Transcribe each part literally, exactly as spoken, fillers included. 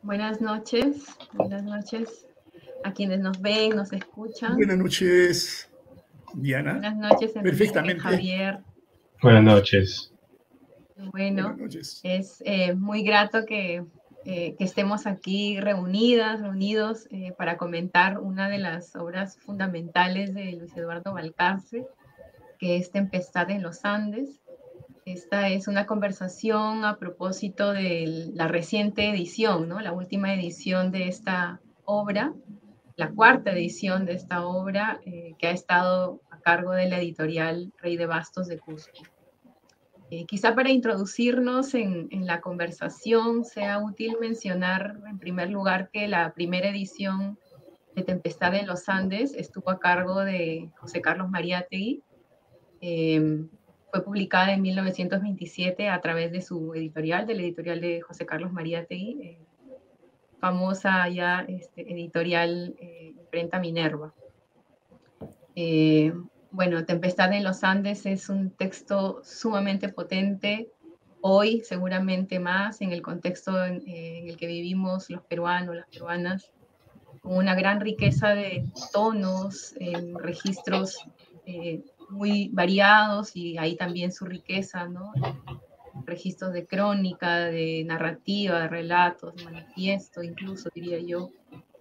Buenas noches, buenas noches a quienes nos ven, nos escuchan. Buenas noches, Diana. Buenas noches, Enrique, Perfectamente. Javier. Buenas noches. Bueno, Buenas noches. es eh, muy grato que, eh, que estemos aquí reunidas, reunidos eh, para comentar una de las obras fundamentales de Luis Eduardo Valcárcel, que es Tempestad en los Andes. Esta es una conversación a propósito de la reciente edición, ¿no? La última edición de esta obra, la cuarta edición de esta obra, eh, que ha estado a cargo de la editorial Rey de Bastos de Cusco. Eh, quizá para introducirnos en, en la conversación sea útil mencionar en primer lugar que la primera edición de Tempestad en los Andes estuvo a cargo de José Carlos Mariátegui. Eh, fue publicada en mil novecientos veintisiete a través de su editorial, de la editorial de José Carlos Mariátegui, eh, famosa ya este, editorial eh, Imprenta Minerva. Eh, bueno, Tempestad en los Andes es un texto sumamente potente, hoy seguramente más en el contexto en, eh, en el que vivimos los peruanos, las peruanas, con una gran riqueza de tonos, en registros eh, muy variados y ahí también su riqueza, ¿no? Registros de crónica, de narrativa, de relatos, de manifiesto, incluso diría yo.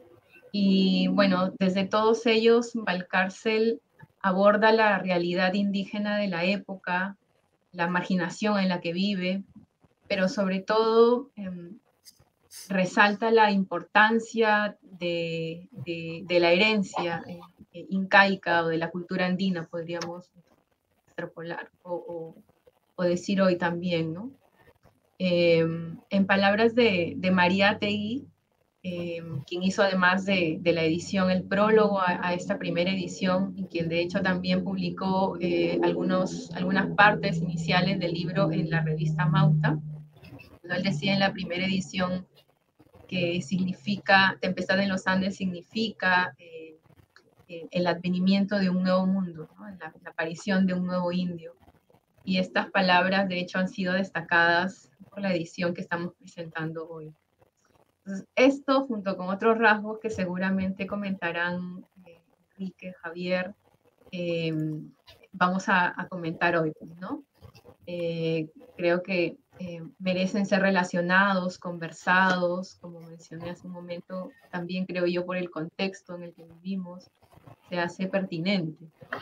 Y bueno, desde todos ellos, Valcárcel aborda la realidad indígena de la época, la marginación en la que vive, pero sobre todo eh, resalta la importancia de, de, de la herencia eh, incaica o de la cultura andina, podríamos extrapolar o, o, o decir hoy también, ¿no? Eh, en palabras de, de Mariátegui, eh, quien hizo además de, de la edición el prólogo a, a, esta primera edición y quien de hecho también publicó eh, algunos, algunas partes iniciales del libro en la revista Mauta. Él decía en la primera edición que significa, Tempestad en los Andes significa eh, eh, el advenimiento de un nuevo mundo, ¿no? la, la aparición de un nuevo indio. Y estas palabras de hecho han sido destacadas por la edición que estamos presentando hoy. Entonces, esto junto con otros rasgos que seguramente comentarán eh, Enrique, Javier, eh, vamos a, a, comentar hoy, ¿no? Eh, creo que eh, merecen ser relacionados, conversados, como mencioné hace un momento, también creo yo por el contexto en el que vivimos, se hace pertinente.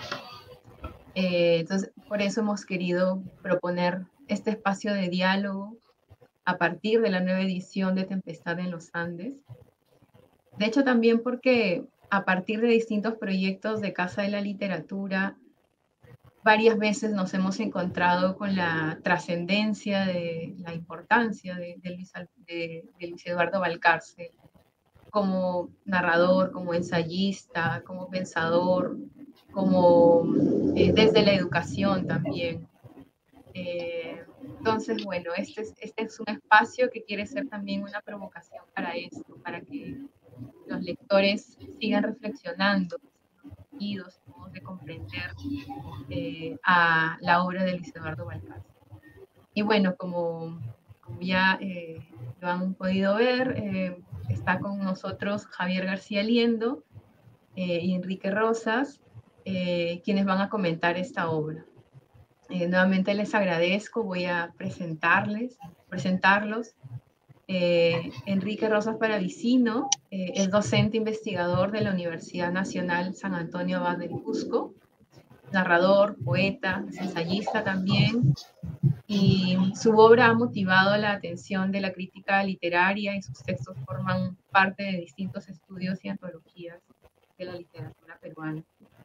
Eh, entonces, por eso hemos querido proponer este espacio de diálogo a partir de la nueva edición de Tempestad en los Andes. De hecho, también porque a partir de distintos proyectos de Casa de la Literatura, varias veces nos hemos encontrado con la trascendencia de la importancia de, de, Luis, de, de Luis Eduardo Valcárcel como narrador, como ensayista, como pensador, como eh, desde la educación también. Eh, entonces, bueno, este es, este es un espacio que quiere ser también una provocación para esto, para que los lectores sigan reflexionando sentidos, modos de comprender eh, a la obra de Luis Eduardo Valcárcel. Y bueno, como, como ya eh, lo han podido ver, eh, está con nosotros Javier García Liendo eh, y Enrique Rosas, eh, quienes van a comentar esta obra. Eh, nuevamente les agradezco, voy a presentarles, presentarlos. Eh, Enrique Rosas Paravicino eh, es docente investigador de la Universidad Nacional San Antonio Abad del Cusco, narrador, poeta, ensayista también, y su obra ha motivado la atención de la crítica literaria y sus textos forman parte de distintos estudios y antologías de la literatura peruana.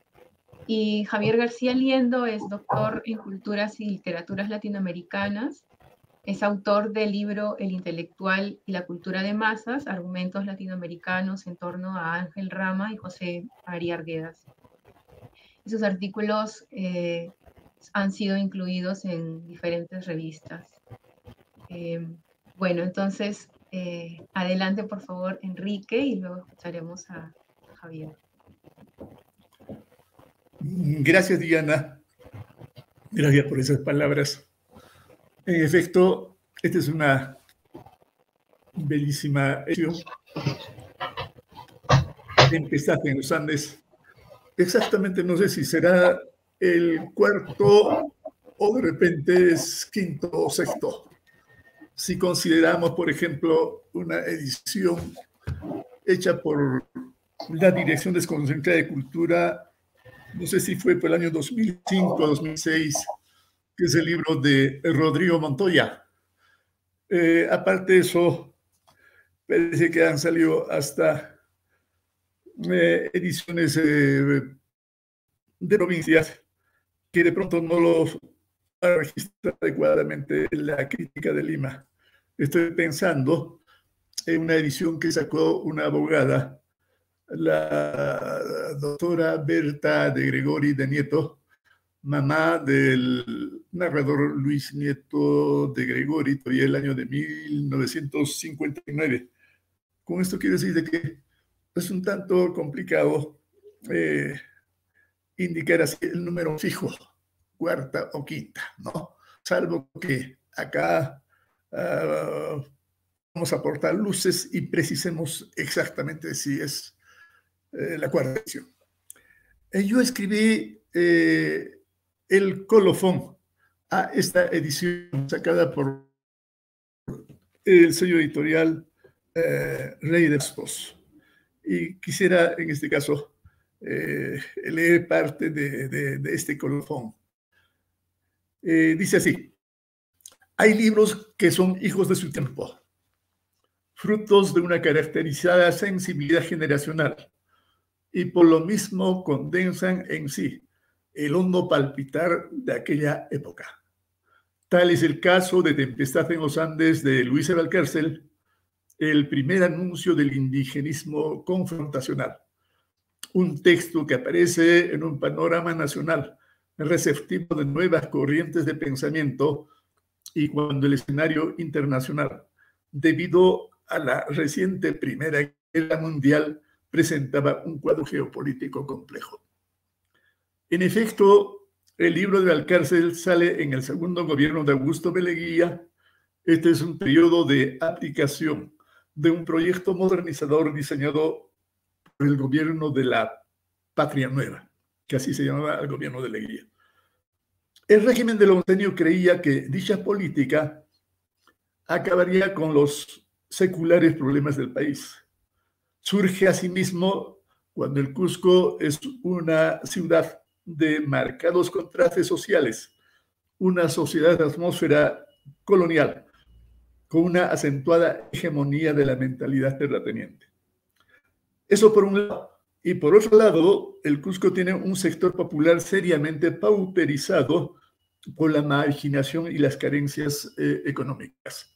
Y Javier García Liendo es doctor en Culturas y Literaturas Latinoamericanas, es autor del libro El intelectual y la cultura de masas, argumentos latinoamericanos en torno a Ángel Rama y José María Arguedas. Y sus artículos eh, han sido incluidos en diferentes revistas. Eh, bueno, entonces, eh, adelante por favor Enrique y luego escucharemos a, a Javier. Gracias, Diana. Gracias por esas palabras. En efecto, esta es una bellísima edición. Tempestad en los Andes. Exactamente, no sé si será el cuarto o de repente es quinto o sexto. Si consideramos, por ejemplo, una edición hecha por la Dirección Desconcentrada de Cultura, no sé si fue por el año dos mil cinco o dos mil seis, que es el libro de Rodrigo Montoya. Eh, aparte de eso, parece que han salido hasta eh, ediciones eh, de provincias que de pronto no los registra adecuadamente la crítica de Lima. Estoy pensando en una edición que sacó una abogada, la doctora Berta de Gregori de Nieto, mamá del narrador Luis Nieto de Gregori, todavía el año de mil novecientos cincuenta y nueve. Con esto quiero decir de que es un tanto complicado eh, indicar así el número fijo, cuarta o quinta, ¿no? Salvo que acá uh, vamos a aportar luces y precisemos exactamente si es eh, la cuarta edición. Eh, yo escribí eh, el colofón a esta edición sacada por el sello editorial eh, Rey de Expos. Y quisiera, en este caso, eh, leer parte de, de, de este colofón. Eh, dice así: hay libros que son hijos de su tiempo, frutos de una caracterizada sensibilidad generacional, y por lo mismo condensan en sí el hondo palpitar de aquella época. Tal es el caso de Tempestad en los Andes de Luis de Valcárcel, el primer anuncio del indigenismo confrontacional. Un texto que aparece en un panorama nacional receptivo de nuevas corrientes de pensamiento y cuando el escenario internacional, debido a la reciente Primera Guerra Mundial, presentaba un cuadro geopolítico complejo. En efecto, el libro de Valcárcel sale en el segundo gobierno de Augusto B. Leguía. Este es un periodo de aplicación de un proyecto modernizador diseñado por el gobierno de la Patria Nueva, que así se llamaba el gobierno de Leguía. El régimen del oncenio creía que dicha política acabaría con los seculares problemas del país. Surge asimismo cuando el Cusco es una ciudad de marcados contrastes sociales, una sociedad de atmósfera colonial, con una acentuada hegemonía de la mentalidad terrateniente. Eso por un lado. Y por otro lado, el Cusco tiene un sector popular seriamente pauperizado por la marginación y las carencias eh, económicas.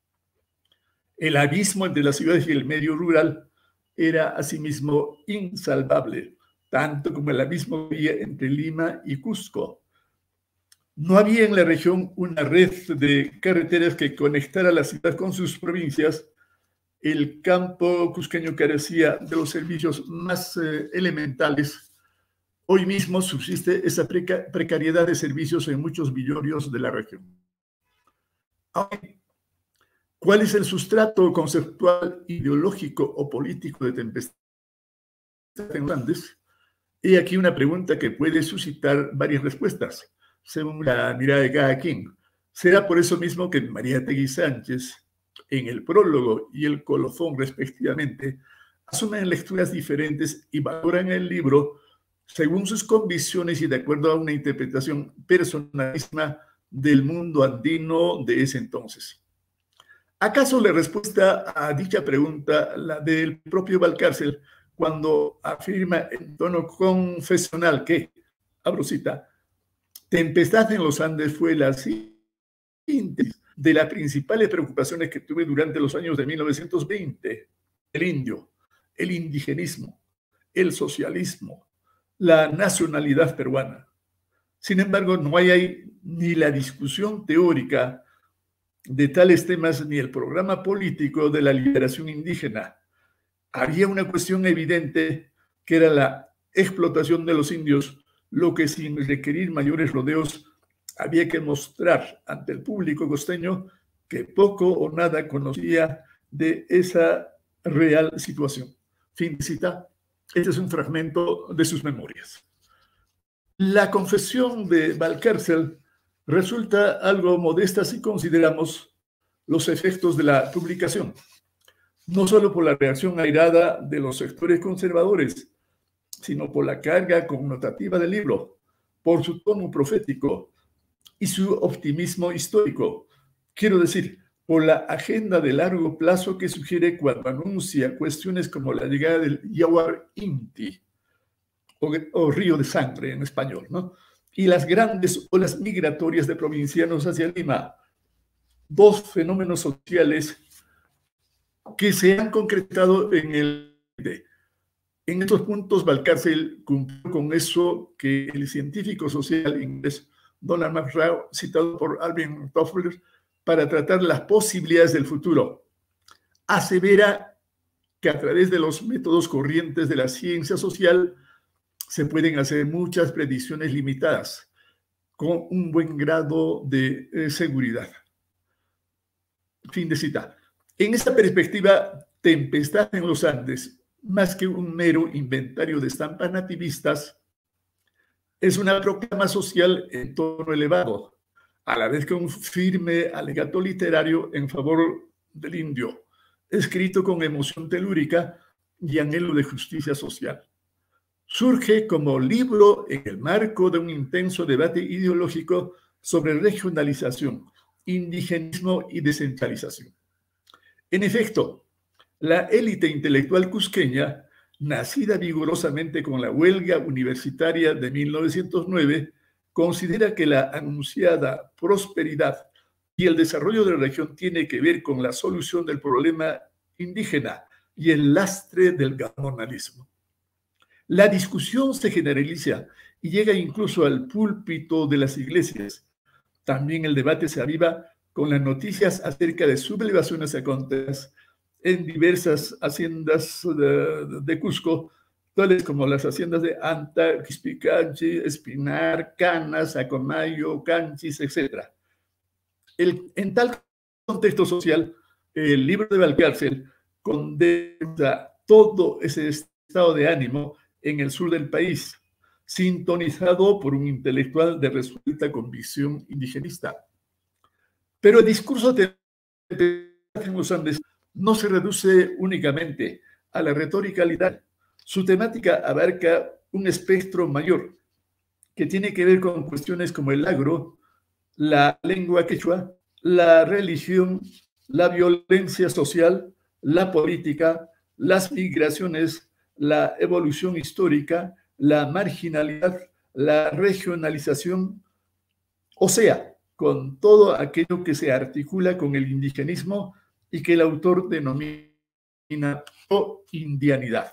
El abismo entre las ciudades y el medio rural era asimismo insalvable, tanto como el abismo que había entre Lima y Cusco. No había en la región una red de carreteras que conectara la ciudad con sus provincias. El campo cusqueño carecía de los servicios más eh, elementales. Hoy mismo subsiste esa preca precariedad de servicios en muchos villorrios de la región. ¿Cuál es el sustrato conceptual, ideológico o político de Tempestad en los Andes? Y aquí una pregunta que puede suscitar varias respuestas, según la mirada de cada quien. ¿Será por eso mismo que María Tegui Sánchez, en el prólogo y el colofón respectivamente, asumen lecturas diferentes y valoran el libro según sus convicciones y de acuerdo a una interpretación personalísima del mundo andino de ese entonces? ¿Acaso la respuesta a dicha pregunta, la del propio Valcárcel, cuando afirma en tono confesional que, abro cita, Tempestad en los Andes fue la síntesis de las principales preocupaciones que tuve durante los años de mil novecientos veinte, el indio, el indigenismo, el socialismo, la nacionalidad peruana? Sin embargo, no hay ahí ni la discusión teórica de tales temas ni el programa político de la liberación indígena. Había una cuestión evidente que era la explotación de los indios, lo que sin requerir mayores rodeos había que mostrar ante el público costeño que poco o nada conocía de esa real situación. Fin de cita. Este es un fragmento de sus memorias. La confesión de Valcárcel resulta algo modesta si consideramos los efectos de la publicación, no solo por la reacción airada de los sectores conservadores, sino por la carga connotativa del libro, por su tono profético y su optimismo histórico. Quiero decir, por la agenda de largo plazo que sugiere cuando anuncia cuestiones como la llegada del Yawar Inti, o, o Río de Sangre en español, ¿no? Y las grandes olas migratorias de provincianos hacia Lima, dos fenómenos sociales que se han concretado en el... En estos puntos, Valcárcel cumplió con eso que el científico social inglés Donald McGraw, citado por Alvin Toffler, para tratar las posibilidades del futuro, asevera que a través de los métodos corrientes de la ciencia social se pueden hacer muchas predicciones limitadas con un buen grado de eh, seguridad. Fin de cita. En esta perspectiva, Tempestad en los Andes, más que un mero inventario de estampas nativistas, es una proclama social en tono elevado, a la vez que un firme alegato literario en favor del indio, escrito con emoción telúrica y anhelo de justicia social. Surge como libro en el marco de un intenso debate ideológico sobre regionalización, indigenismo y descentralización. En efecto, la élite intelectual cusqueña, nacida vigorosamente con la huelga universitaria de mil novecientos nueve, considera que la anunciada prosperidad y el desarrollo de la región tiene que ver con la solución del problema indígena y el lastre del gamonalismo. La discusión se generaliza y llega incluso al púlpito de las iglesias. También el debate se aviva con las noticias acerca de sublevaciones acontecidas en diversas haciendas de, de Cusco, tales como las haciendas de Anta, Quispicanchi, Espinar, Canas, Acomayo, Canchis, etcétera. El, en tal contexto social, el libro de Valcárcel condensa todo ese estado de ánimo en el sur del país, sintonizado por un intelectual de resuelta convicción indigenista. Pero el discurso de los Andes no se reduce únicamente a la retórica literal. Su temática abarca un espectro mayor que tiene que ver con cuestiones como el agro, la lengua quechua, la religión, la violencia social, la política, las migraciones, la evolución histórica, la marginalidad, la regionalización, o sea, con todo aquello que se articula con el indigenismo y que el autor denomina pro-indianidad.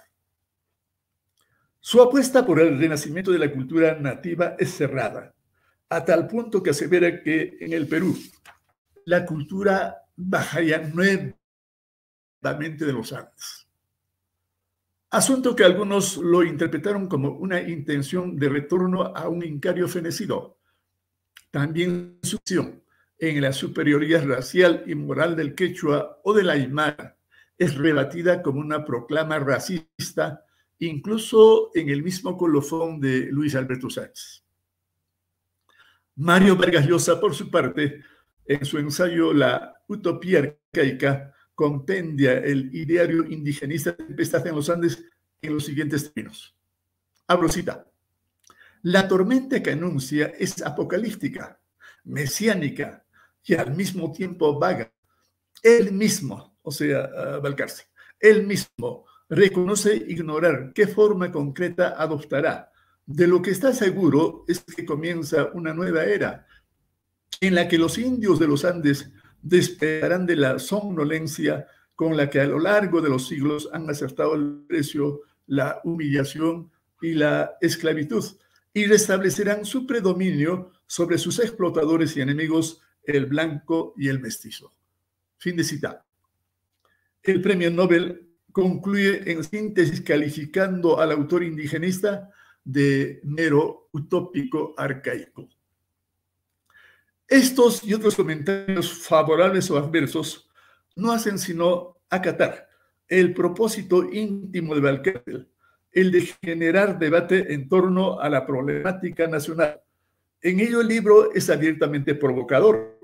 Su apuesta por el renacimiento de la cultura nativa es cerrada, a tal punto que asevera que en el Perú la cultura bajaría nuevamente de los Andes. Asunto que algunos lo interpretaron como una intención de retorno a un incario fenecido. También su acción en la superioridad racial y moral del quechua o del aymara es rebatida como una proclama racista, incluso en el mismo colofón de Luis Alberto Sáenz. Mario Vargas Llosa, por su parte, en su ensayo La utopía arcaica, compendia el ideario indigenista Tempestad en los Andes en los siguientes términos. Abro cita. La tormenta que anuncia es apocalíptica, mesiánica y al mismo tiempo vaga. Él mismo, o sea, uh, Valcárcel, él mismo reconoce ignorar qué forma concreta adoptará. De lo que está seguro es que comienza una nueva era en la que los indios de los Andes despertarán de la somnolencia con la que a lo largo de los siglos han aceptado el precio, la humillación y la esclavitud, y restablecerán su predominio sobre sus explotadores y enemigos, el blanco y el mestizo. Fin de cita. El premio Nobel concluye en síntesis calificando al autor indigenista de mero utópico arcaico. Estos y otros comentarios favorables o adversos no hacen sino acatar el propósito íntimo de Valcárcel, el de generar debate en torno a la problemática nacional. En ello el libro es abiertamente provocador,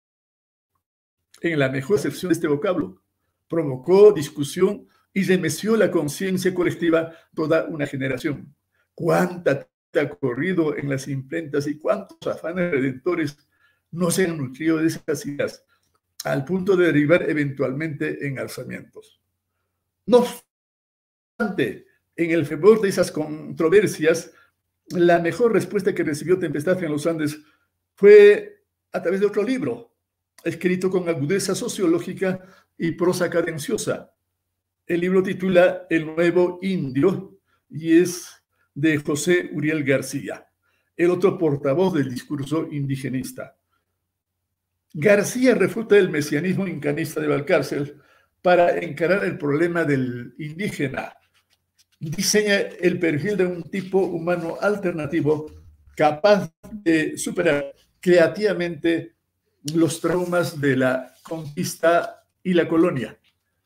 en la mejor acepción de este vocablo. Provocó discusión y remeció la conciencia colectiva toda una generación. Cuánta ha corrido en las imprentas y cuántos afanes redentores no se han nutrido de esas ideas, al punto de derivar eventualmente en alzamientos. No obstante, en el fervor de esas controversias, la mejor respuesta que recibió Tempestad en los Andes fue a través de otro libro, escrito con agudeza sociológica y prosa cadenciosa. El libro titula El Nuevo Indio y es de José Uriel García, el otro portavoz del discurso indigenista. García refuta el mesianismo incanista de Valcárcel para encarar el problema del indígena. Diseña el perfil de un tipo humano alternativo capaz de superar creativamente los traumas de la conquista y la colonia.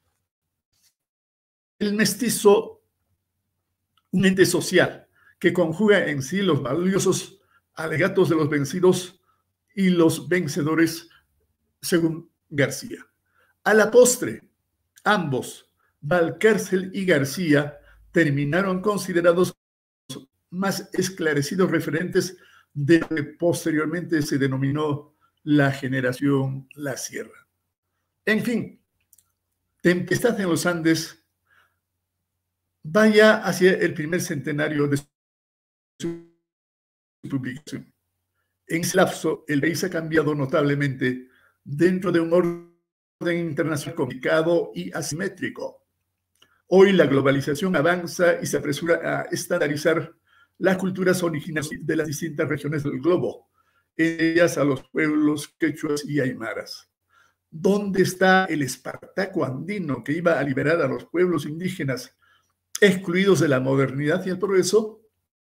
El mestizo, un ente social que conjuga en sí los valiosos alegatos de los vencidos y los vencedores, según García. A la postre, ambos, Valcárcel y García, terminaron considerados más esclarecidos referentes de lo que posteriormente se denominó la generación La Sierra. En fin, Tempestad en los Andes vaya hacia el primer centenario de su publicación. En ese lapso, el país ha cambiado notablemente dentro de un orden internacional complicado y asimétrico. Hoy la globalización avanza y se apresura a estandarizar las culturas originales de las distintas regiones del globo, en ellas a los pueblos quechuas y aymaras. ¿Dónde está el Espartaco andino que iba a liberar a los pueblos indígenas excluidos de la modernidad y el progreso?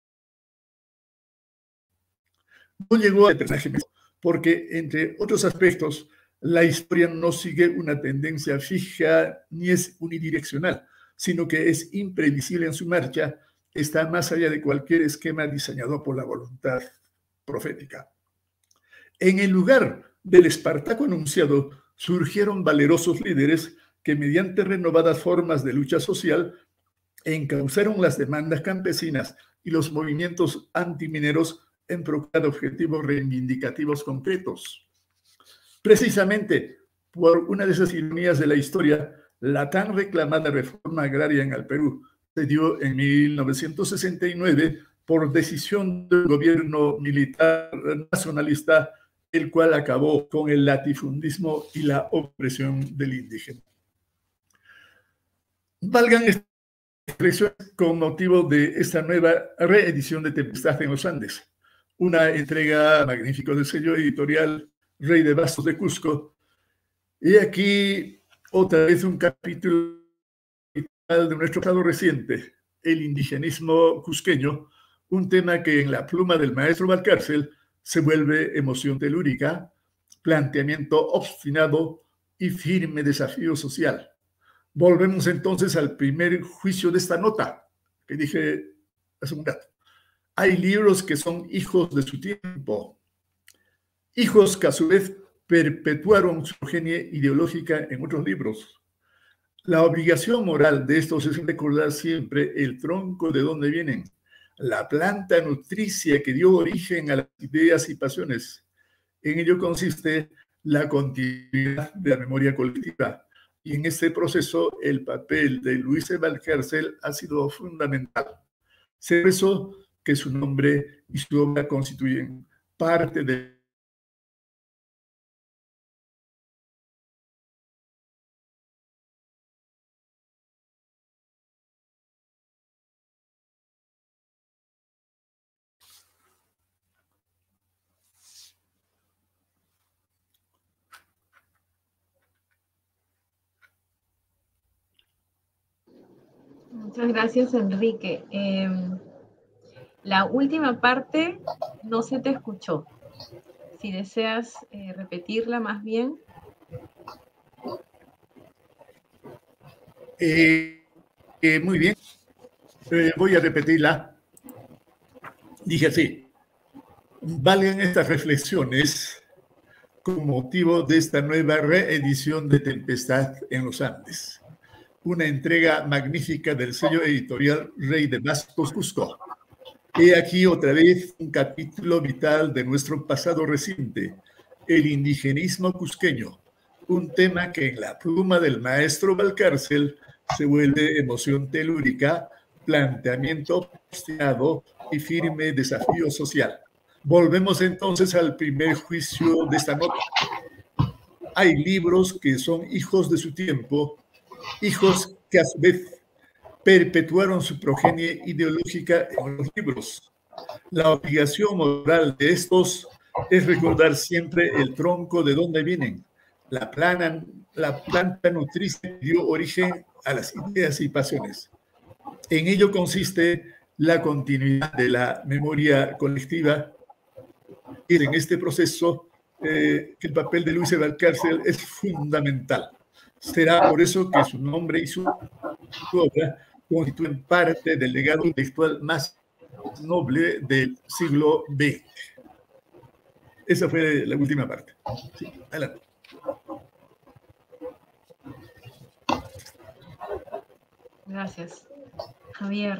No llegó a personaje porque, entre otros aspectos, la historia no sigue una tendencia fija ni es unidireccional, sino que es imprevisible en su marcha, está más allá de cualquier esquema diseñado por la voluntad profética. En el lugar del Espartaco anunciado surgieron valerosos líderes que, mediante renovadas formas de lucha social, encauzaron las demandas campesinas y los movimientos antimineros en procura de objetivos reivindicativos concretos. Precisamente por una de esas ironías de la historia, la tan reclamada reforma agraria en el Perú se dio en mil novecientos sesenta y nueve por decisión del gobierno militar nacionalista, el cual acabó con el latifundismo y la opresión del indígena. Valgan expresiones con motivo de esta nueva reedición de Tempestad en los Andes, una entrega magnífica del sello editorial Rey de Bastos de Cusco. Y aquí otra vez un capítulo de nuestro pasado reciente, el indigenismo cusqueño, un tema que en la pluma del maestro Valcárcel se vuelve emoción telúrica, planteamiento obstinado y firme desafío social. Volvemos entonces al primer juicio de esta nota, que dije hace un rato. Hay libros que son hijos de su tiempo, hijos que a su vez perpetuaron su progenie ideológica en otros libros. La obligación moral de estos es recordar siempre el tronco de donde vienen, la planta nutricia que dio origen a las ideas y pasiones. En ello consiste la continuidad de la memoria colectiva. Y en este proceso el papel de Luis E. Valcárcel ha sido fundamental. Se expresó que su nombre y su obra constituyen parte de Muchas gracias, Enrique. Eh, la última parte no se te escuchó. Si deseas eh, repetirla más bien. Eh, eh, muy bien, eh, voy a repetirla. Dije así: valgan estas reflexiones con motivo de esta nueva reedición de Tempestad en los Andes, una entrega magnífica del sello editorial Rey de Bastos Cusco. He aquí otra vez un capítulo vital de nuestro pasado reciente, el indigenismo cusqueño, un tema que en la pluma del maestro Valcárcel se vuelve emoción telúrica, planteamiento obstinado y firme desafío social. Volvemos entonces al primer juicio de esta nota. Hay libros que son hijos de su tiempo, hijos que a su vez perpetuaron su progenie ideológica en los libros. La obligación moral de estos es recordar siempre el tronco de donde vienen. La, plana, la planta nutriz dio origen a las ideas y pasiones. En ello consiste la continuidad de la memoria colectiva. Y en este proceso, eh, el papel de Luis de Valcárcel es fundamental. Será por eso que su nombre y su, su obra constituyen parte del legado intelectual más noble del siglo veinte. Esa fue la última parte. Sí, adelante. Gracias. Javier.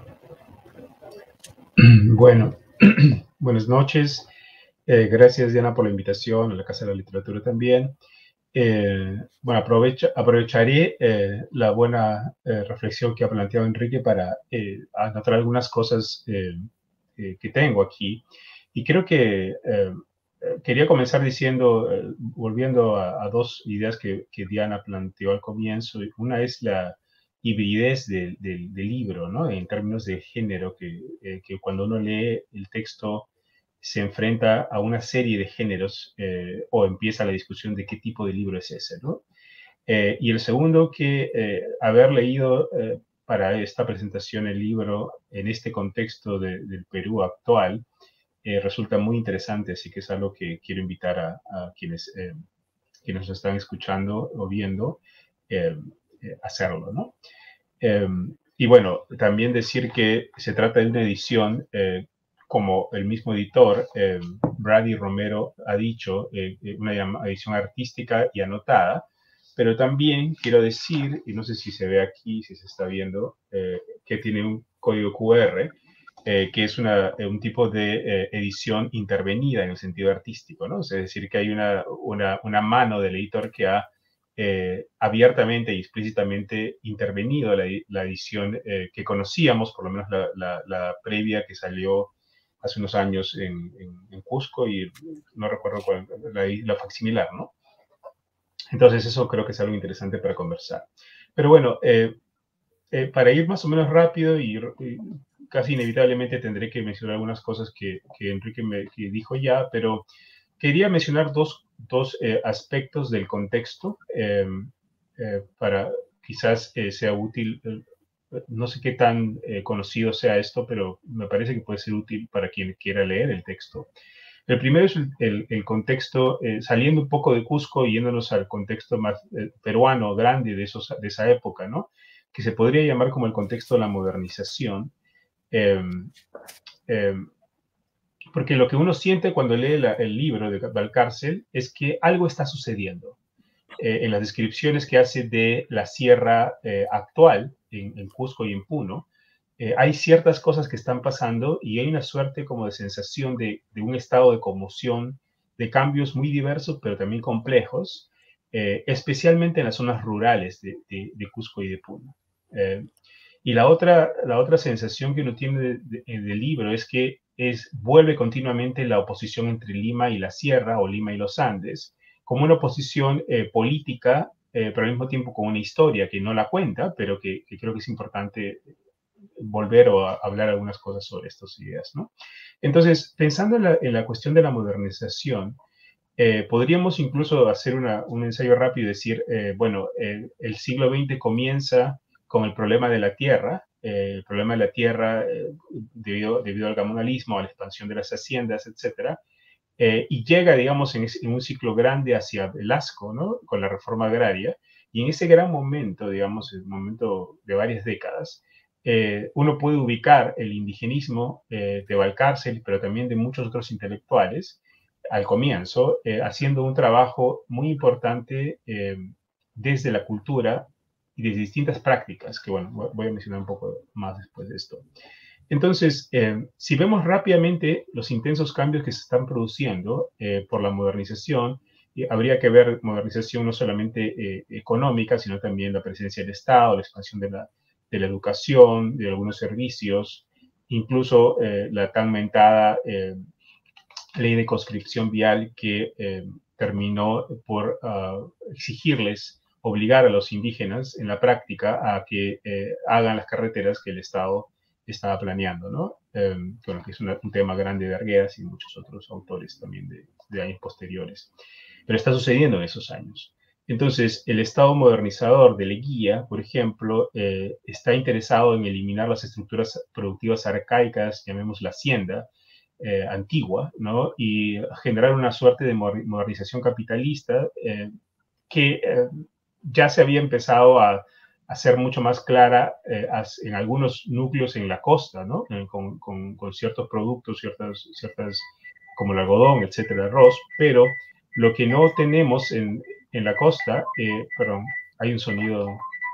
Bueno, buenas noches. Eh, gracias, Diana, por la invitación, a la Casa de la Literatura también. Eh, bueno, aprovecha, aprovecharé eh, la buena eh, reflexión que ha planteado Enrique para eh, anotar algunas cosas eh, eh, que tengo aquí. Y creo que eh, quería comenzar diciendo, eh, volviendo a, a dos ideas que, que Diana planteó al comienzo. Una es la hibridez del, del, del libro, ¿no? En términos de género, que, eh, que cuando uno lee el texto se enfrenta a una serie de géneros eh, o empieza la discusión de qué tipo de libro es ese, ¿no? Eh, y el segundo, que eh, haber leído eh, para esta presentación el libro en este contexto de, del Perú actual eh, resulta muy interesante, así que es algo que quiero invitar a, a quienes, eh, quienes nos están escuchando o viendo eh, eh, hacerlo, ¿no? Eh, y bueno, también decir que se trata de una edición eh, como el mismo editor, eh, Brady Romero, ha dicho, eh, una edición artística y anotada, pero también quiero decir, y no sé si se ve aquí, si se está viendo, eh, que tiene un código Q R, eh, que es una, un tipo de eh, edición intervenida en el sentido artístico, ¿no? Es decir, que hay una, una, una mano del editor que ha eh, abiertamente y explícitamente intervenido la, la edición eh, que conocíamos, por lo menos la, la, la previa que salió hace unos años en, en, en Cusco, y no recuerdo cuál, la, la facsimilar, ¿no? Entonces eso creo que es algo interesante para conversar. Pero bueno, eh, eh, para ir más o menos rápido y, y casi inevitablemente tendré que mencionar algunas cosas que, que Enrique me que dijo ya, pero quería mencionar dos, dos eh, aspectos del contexto eh, eh, para quizás eh, sea útil. Eh, no sé qué tan eh, conocido sea esto, pero me parece que puede ser útil para quien quiera leer el texto. El primero es el, el, el contexto, eh, saliendo un poco de Cusco y yéndonos al contexto más eh, peruano, grande de, esos, de esa época, ¿no? Que se podría llamar como el contexto de la modernización. Eh, eh, porque lo que uno siente cuando lee la, el libro de Valcárcel es que algo está sucediendo. Eh, en las descripciones que hace de la sierra eh, actual, en, en Cusco y en Puno, eh, hay ciertas cosas que están pasando y hay una suerte como de sensación de, de un estado de conmoción, de cambios muy diversos, pero también complejos, eh, especialmente en las zonas rurales de, de, de Cusco y de Puno. Eh, y la otra, la otra sensación que uno tiene de, de, del libro es que es, vuelve continuamente la oposición entre Lima y la Sierra, o Lima y los Andes, como una oposición eh, política, eh, pero al mismo tiempo con una historia que no la cuenta, pero que, que creo que es importante volver o a hablar algunas cosas sobre estas ideas, ¿no? Entonces, pensando en la, en la cuestión de la modernización, eh, podríamos incluso hacer una, un ensayo rápido y decir, eh, bueno, eh, el siglo veinte comienza con el problema de la tierra, eh, el problema de la tierra eh, debido, debido al gamonalismo, a la expansión de las haciendas, etcétera, eh, y llega, digamos, en, en un ciclo grande hacia Velasco, ¿no? Con la reforma agraria, Y en ese gran momento, digamos, el momento de varias décadas, eh, uno puede ubicar el indigenismo eh, de Valcárcel, pero también de muchos otros intelectuales, al comienzo, eh, haciendo un trabajo muy importante eh, desde la cultura y desde distintas prácticas, que bueno, voy a mencionar un poco más después de esto. Entonces, eh, si vemos rápidamente los intensos cambios que se están produciendo eh, por la modernización, eh, habría que ver modernización no solamente eh, económica, sino también la presencia del Estado, la expansión de la, de la educación, de algunos servicios, incluso eh, la tan mentada eh, ley de conscripción vial que eh, terminó por uh, exigirles, obligar a los indígenas en la práctica a que eh, hagan las carreteras que el Estado estaba planeando, ¿no? Eh, bueno, que es una, un tema grande de Arguedas y muchos otros autores también de, de años posteriores. Pero está sucediendo en esos años. Entonces, el Estado modernizador de Leguía, por ejemplo, eh, está interesado en eliminar las estructuras productivas arcaicas, llamemos la hacienda, Eh, antigua, ¿no? Y generar una suerte de modernización capitalista eh, que eh, ya se había empezado a, a ser mucho más clara eh, as, en algunos núcleos en la costa, ¿no? Eh, con, con, con, ciertos productos, ciertas, ciertas, como el algodón, etcétera, arroz, pero lo que no tenemos en, en la costa, eh, perdón, hay un sonido,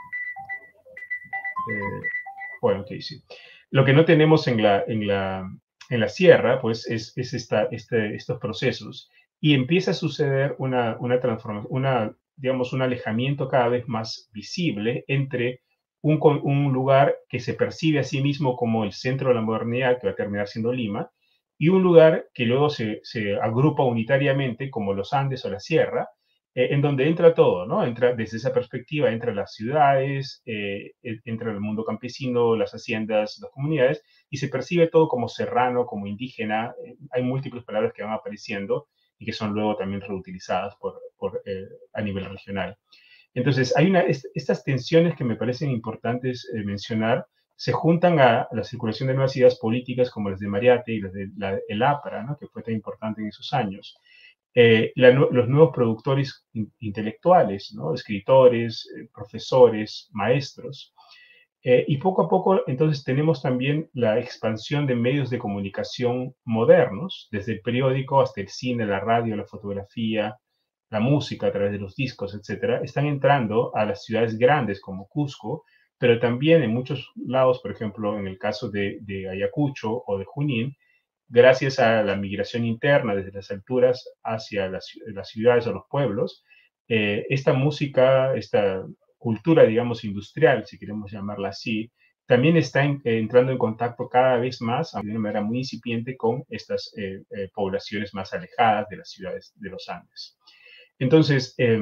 eh, bueno, ok, sí. Lo que no tenemos en la, en la, en la sierra, pues, es, es esta, este, estos procesos. Y empieza a suceder una, una transformación, una, digamos, un alejamiento cada vez más visible entre un, un lugar que se percibe a sí mismo como el centro de la modernidad, que va a terminar siendo Lima, y un lugar que luego se, se agrupa unitariamente como los Andes o la sierra, eh, en donde entra todo, ¿no? Entra, desde esa perspectiva, entra las ciudades, eh, entra el mundo campesino, las haciendas, las comunidades, y se percibe todo como serrano, como indígena. Eh, hay múltiples palabras que van apareciendo y que son luego también reutilizadas por, por, eh, a nivel regional. Entonces, hay una, est estas tensiones que me parecen importantes eh, mencionar, se juntan a la circulación de nuevas ideas políticas como las de Mariate y las del de APRA, ¿no? Que fue tan importante en esos años. Eh, la, los nuevos productores in, intelectuales, ¿no? Escritores, eh, profesores, maestros. Eh, y poco a poco, entonces, tenemos también la expansión de medios de comunicación modernos, desde el periódico hasta el cine, la radio, la fotografía, la música a través de los discos, etcétera, están entrando a las ciudades grandes como Cusco, pero también en muchos lados, por ejemplo, en el caso de, de Ayacucho o de Junín, gracias a la migración interna desde las alturas hacia las, las ciudades o los pueblos, eh, esta música, esta cultura, digamos, industrial, si queremos llamarla así, también está en, eh, entrando en contacto cada vez más, de una manera muy incipiente, con estas eh, eh, poblaciones más alejadas de las ciudades de los Andes. Entonces, eh,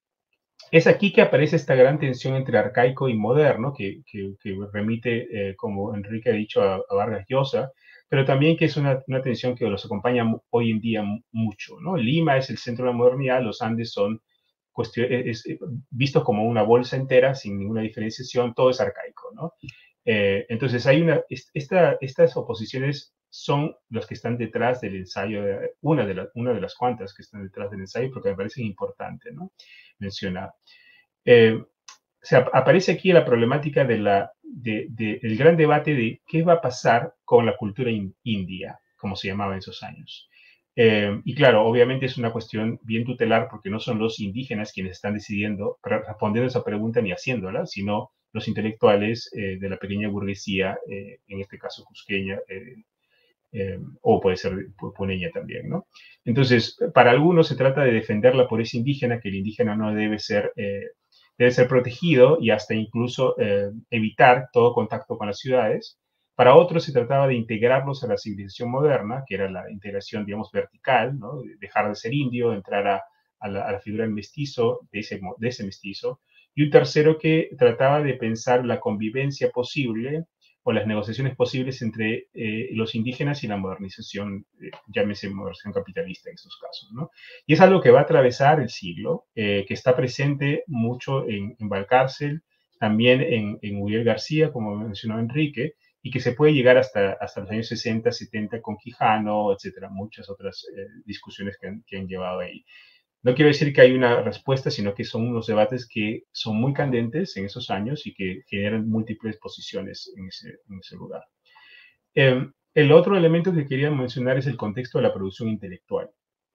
es aquí que aparece esta gran tensión entre arcaico y moderno, que, que, que remite, eh, como Enrique ha dicho, a, a Vargas Llosa, pero también que es una, una tensión que los acompaña hoy en día mucho, ¿no? Lima es el centro de la modernidad, los Andes son es, es, vistos como una bolsa entera, sin ninguna diferenciación, todo es arcaico, ¿no? Eh, entonces, hay una, esta, estas oposiciones son los que están detrás del ensayo, de, una, de la, una de las cuantas que están detrás del ensayo, porque me parece importante, ¿no? Mencionar. Eh, o sea, aparece aquí la problemática del de, de, de gran debate de qué va a pasar con la cultura in, india, como se llamaba en esos años. Eh, y claro, obviamente es una cuestión bien tutelar porque no son los indígenas quienes están decidiendo, respondiendo a esa pregunta ni haciéndola, sino los intelectuales eh, de la pequeña burguesía, eh, en este caso cusqueña, eh, eh, o puede ser puneña también, ¿no? Entonces, para algunos se trata de defender la pobreza indígena, que el indígena no debe ser, eh, debe ser protegido y hasta incluso eh, evitar todo contacto con las ciudades. Para otros se trataba de integrarlos a la civilización moderna, que era la integración, digamos, vertical, ¿no? Dejar de ser indio, entrar a, a, la, a la figura del mestizo, de ese, de ese mestizo. Y un tercero que trataba de pensar la convivencia posible o las negociaciones posibles entre eh, los indígenas y la modernización, eh, llámese modernización capitalista en estos casos, ¿no? Y es algo que va a atravesar el siglo, eh, que está presente mucho en, en Valcárcel, también en, en Uriel García, como mencionó Enrique, y que se puede llegar hasta, hasta los años sesenta, setenta con Quijano, etcétera, muchas otras eh, discusiones que han, que han llevado ahí. no quiero decir que hay una respuesta, sino que son unos debates que son muy candentes en esos años y que generan múltiples posiciones en ese, en ese lugar. Eh, el otro elemento que quería mencionar es el contexto de la producción intelectual.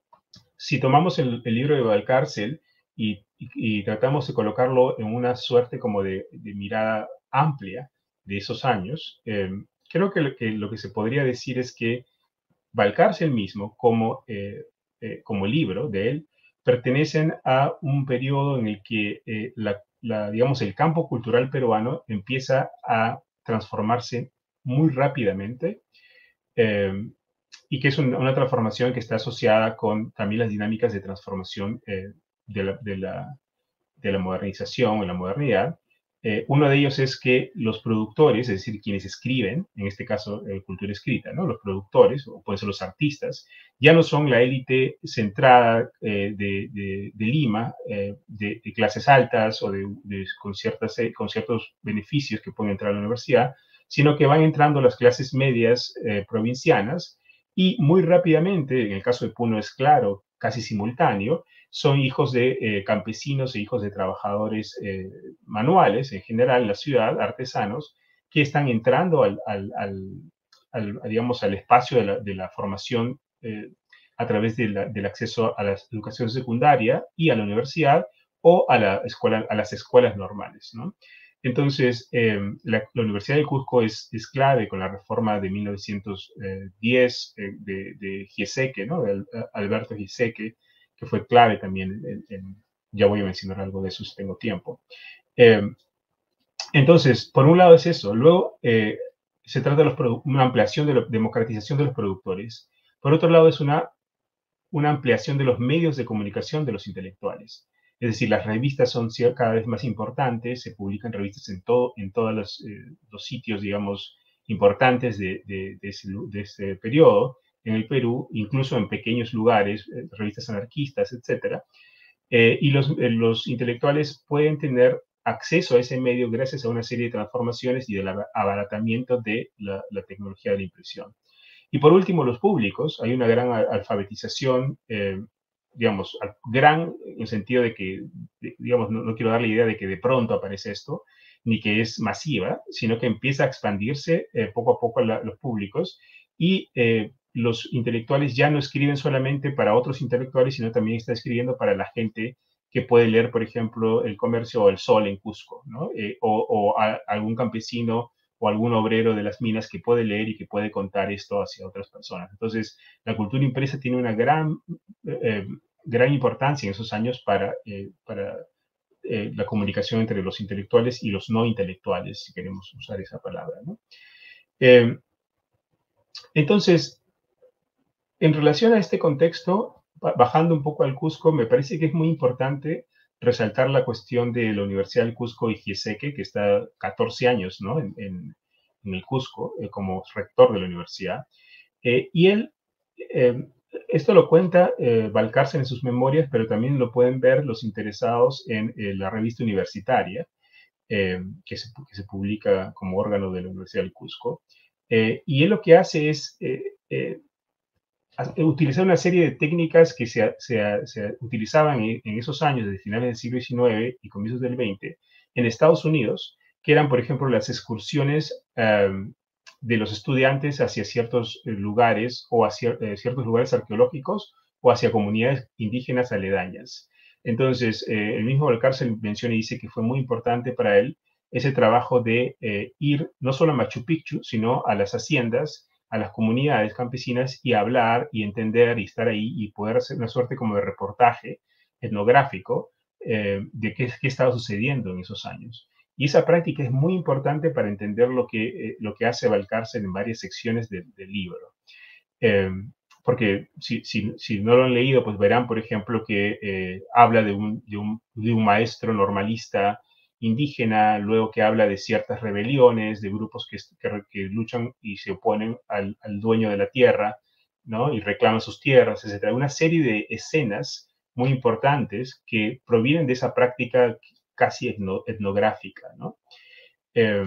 Si tomamos el, el libro de Valcárcel y, y, y tratamos de colocarlo en una suerte como de, de mirada amplia de esos años, eh, creo que lo, que lo que se podría decir es que Valcárcel mismo, como, eh, eh, como libro de él, pertenecen a un periodo en el que eh, la, la, digamos, el campo cultural peruano empieza a transformarse muy rápidamente, eh, y que es un, una transformación que está asociada con también las dinámicas de transformación eh, de, la, de, la, de la modernización en la modernidad. Eh, uno de ellos es que los productores, es decir, quienes escriben, en este caso eh, cultura escrita, ¿no? Los productores, o pueden ser los artistas, ya no son la élite centrada eh, de, de, de Lima, eh, de, de clases altas o de, de, con, ciertas, eh, con ciertos beneficios que pueden entrar a la universidad, sino que van entrando las clases medias eh, provincianas y muy rápidamente, en el caso de Puno es claro, casi simultáneo, son hijos de eh, campesinos e hijos de trabajadores eh, manuales, en general en la ciudad, artesanos, que están entrando al, al, al, al digamos, al espacio de la, de la formación eh, a través de la, del acceso a la educación secundaria y a la universidad o a, la escuela, a las escuelas normales, ¿no? Entonces, eh, la, la, Universidad de Cusco es, es, clave con la reforma de mil novecientos diez eh, de, de Giesecke, ¿no? De Alberto Giesecke, que fue clave también. En, en, ya voy a mencionar algo de eso si tengo tiempo. Eh, entonces, por un lado es eso. Luego, eh, se trata de los una ampliación de la democratización de los productores. Por otro lado, es una, una ampliación de los medios de comunicación de los intelectuales. Es decir, las revistas son cada vez más importantes, se publican revistas en, todo, en todos los, eh, los sitios, digamos, importantes de, de, de, ese, de ese periodo en el Perú, incluso en pequeños lugares, eh, revistas anarquistas, etcétera. Eh, y los, eh, los intelectuales pueden tener acceso a ese medio gracias a una serie de transformaciones y del abaratamiento de la, la tecnología de la impresión. Y por último, los públicos. Hay una gran alfabetización, eh, digamos, gran en el sentido de que, digamos, no, no quiero dar la idea de que de pronto aparece esto, ni que es masiva, sino que empieza a expandirse eh, poco a poco a la, los públicos y eh, los intelectuales ya no escriben solamente para otros intelectuales, sino también está escribiendo para la gente que puede leer, por ejemplo, El Comercio o El Sol en Cusco, ¿no? Eh, o, o a, algún campesino o algún obrero de las minas que puede leer y que puede contar esto hacia otras personas. Entonces, la cultura impresa tiene una gran, eh, gran importancia en esos años para, eh, para eh, la comunicación entre los intelectuales y los no intelectuales, si queremos usar esa palabra, ¿no? Eh, entonces, en relación a este contexto, bajando un poco al Cusco, me parece que es muy importante resaltar la cuestión de la Universidad del Cusco y Giesecke, que está catorce años, ¿no? en, en, en el Cusco eh, como rector de la universidad. Eh, y él, eh, esto lo cuenta eh, Valcárcel en sus memorias, pero también lo pueden ver los interesados en eh, la revista universitaria, eh, que, se, que se publica como órgano de la Universidad del Cusco. Eh, y él lo que hace es eh, eh, utilizar una serie de técnicas que se, se, se utilizaban en, en esos años, de finales del siglo diecinueve y comienzos del veinte, en Estados Unidos, que eran, por ejemplo, las excursiones um, de los estudiantes hacia ciertos lugares o hacia eh, ciertos lugares arqueológicos o hacia comunidades indígenas aledañas. Entonces, eh, el mismo Valcárcel menciona y dice que fue muy importante para él ese trabajo de eh, ir no solo a Machu Picchu, sino a las haciendas, a las comunidades campesinas y hablar y entender y estar ahí y poder hacer una suerte como de reportaje etnográfico eh, de qué, qué estaba sucediendo en esos años. Y esa práctica es muy importante para entender lo que, eh, lo que hace Valcárcel en varias secciones del de libro. Eh, porque si, si, si, no lo han leído, pues verán, por ejemplo, que eh, habla de un, de, un, de un maestro normalista indígena, luego que habla de ciertas rebeliones, de grupos que, que, que luchan y se oponen al, al, dueño de la tierra, ¿no? Y reclaman sus tierras, etcétera. Una serie de escenas muy importantes que provienen de esa práctica casi etno, etnográfica, ¿no? Eh,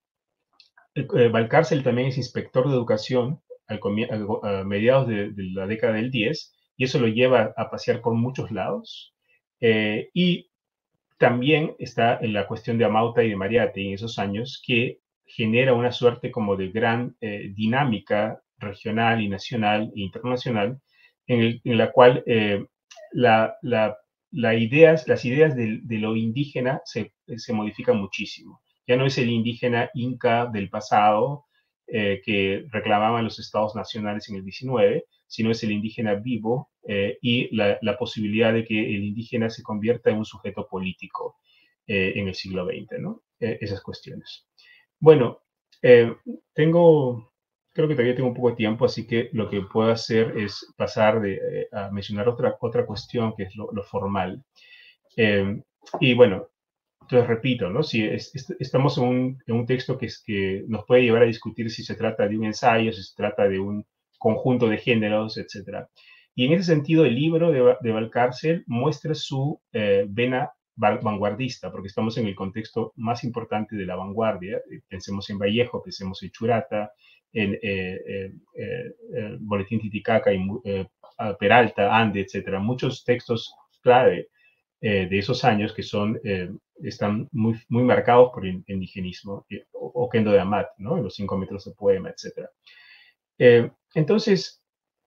eh, Valcárcel también es inspector de educación al, a mediados de, de la década del diez, y eso lo lleva a pasear por muchos lados. Eh, y también está en la cuestión de Amauta y de Mariátegui en esos años, que genera una suerte como de gran eh, dinámica regional y nacional e internacional, en, el, en la cual eh, la, la, la ideas, las ideas de, de lo indígena se, se modifican muchísimo. Ya no es el indígena inca del pasado eh, que reclamaban los estados nacionales en el diecinueve, sino es el indígena vivo eh, y la, la posibilidad de que el indígena se convierta en un sujeto político eh, en el siglo veinte, ¿no? Eh, esas cuestiones. Bueno, eh, tengo, creo que todavía tengo un poco de tiempo, así que lo que puedo hacer es pasar de, eh, a mencionar otra, otra cuestión, que es lo, lo formal. Eh, y bueno, entonces repito, ¿no? Si es, es, estamos en un, en un texto que, es, que nos puede llevar a discutir si se trata de un ensayo, si se trata de un conjunto de géneros, etcétera. Y en ese sentido, el libro de, de Valcárcel muestra su eh, vena vanguardista, porque estamos en el contexto más importante de la vanguardia. Pensemos en Vallejo, pensemos en Churata, en eh, eh, eh, eh, Boletín Titicaca, y, eh, Peralta, Ande, etcétera. Muchos textos clave eh, de esos años que son, eh, están muy, muy marcados por el indigenismo, eh, Oquendo de Amat, ¿no? Los cinco metros de poema, etcétera. Eh, entonces,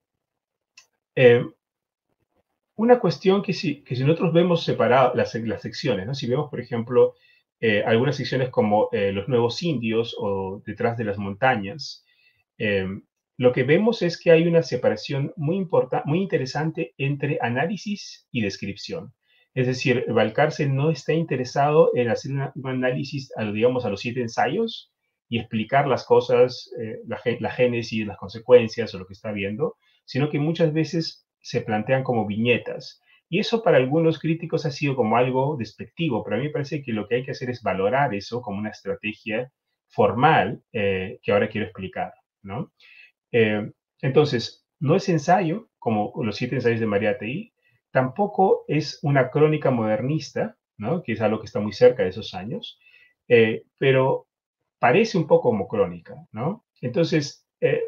eh, una cuestión que si, que si nosotros vemos separadas las, las secciones, ¿no? Si vemos, por ejemplo, eh, algunas secciones como eh, Los Nuevos Indios o Detrás de las Montañas, eh, lo que vemos es que hay una separación muy importante, muy interesante entre análisis y descripción. Es decir, Valcárcel no está interesado en hacer una, un análisis, a, digamos, a los siete ensayos y explicar las cosas, eh, la, la génesis, las consecuencias o lo que está viendo, sino que muchas veces se plantean como viñetas. Y eso para algunos críticos ha sido como algo despectivo, pero a mí me parece que lo que hay que hacer es valorar eso como una estrategia formal eh, que ahora quiero explicar, ¿no? Eh, entonces, no es ensayo, como los siete ensayos de Mariátegui, tampoco es una crónica modernista, ¿no? Que es algo que está muy cerca de esos años, eh, pero parece un poco como crónica, ¿no? Entonces, eh,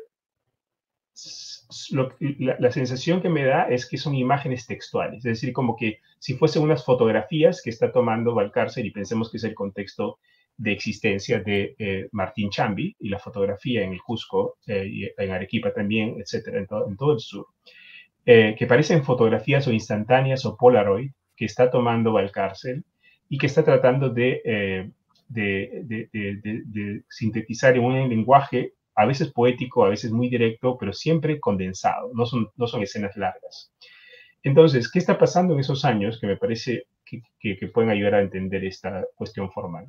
Lo, la, la sensación que me da es que son imágenes textuales, es decir, como que si fuesen unas fotografías que está tomando Valcárcel, y pensemos que es el contexto de existencia de eh, Martín Chambi y la fotografía en el Cusco, eh, y en Arequipa también, etcétera, en, to, en todo el sur, eh, que parecen fotografías o instantáneas o Polaroid que está tomando Valcárcel y que está tratando de, eh, de, de, de, de, de sintetizar en un lenguaje a veces poético, a veces muy directo, pero siempre condensado, no son, no son escenas largas. Entonces, ¿qué está pasando en esos años que me parece que, que, que pueden ayudar a entender esta cuestión formal?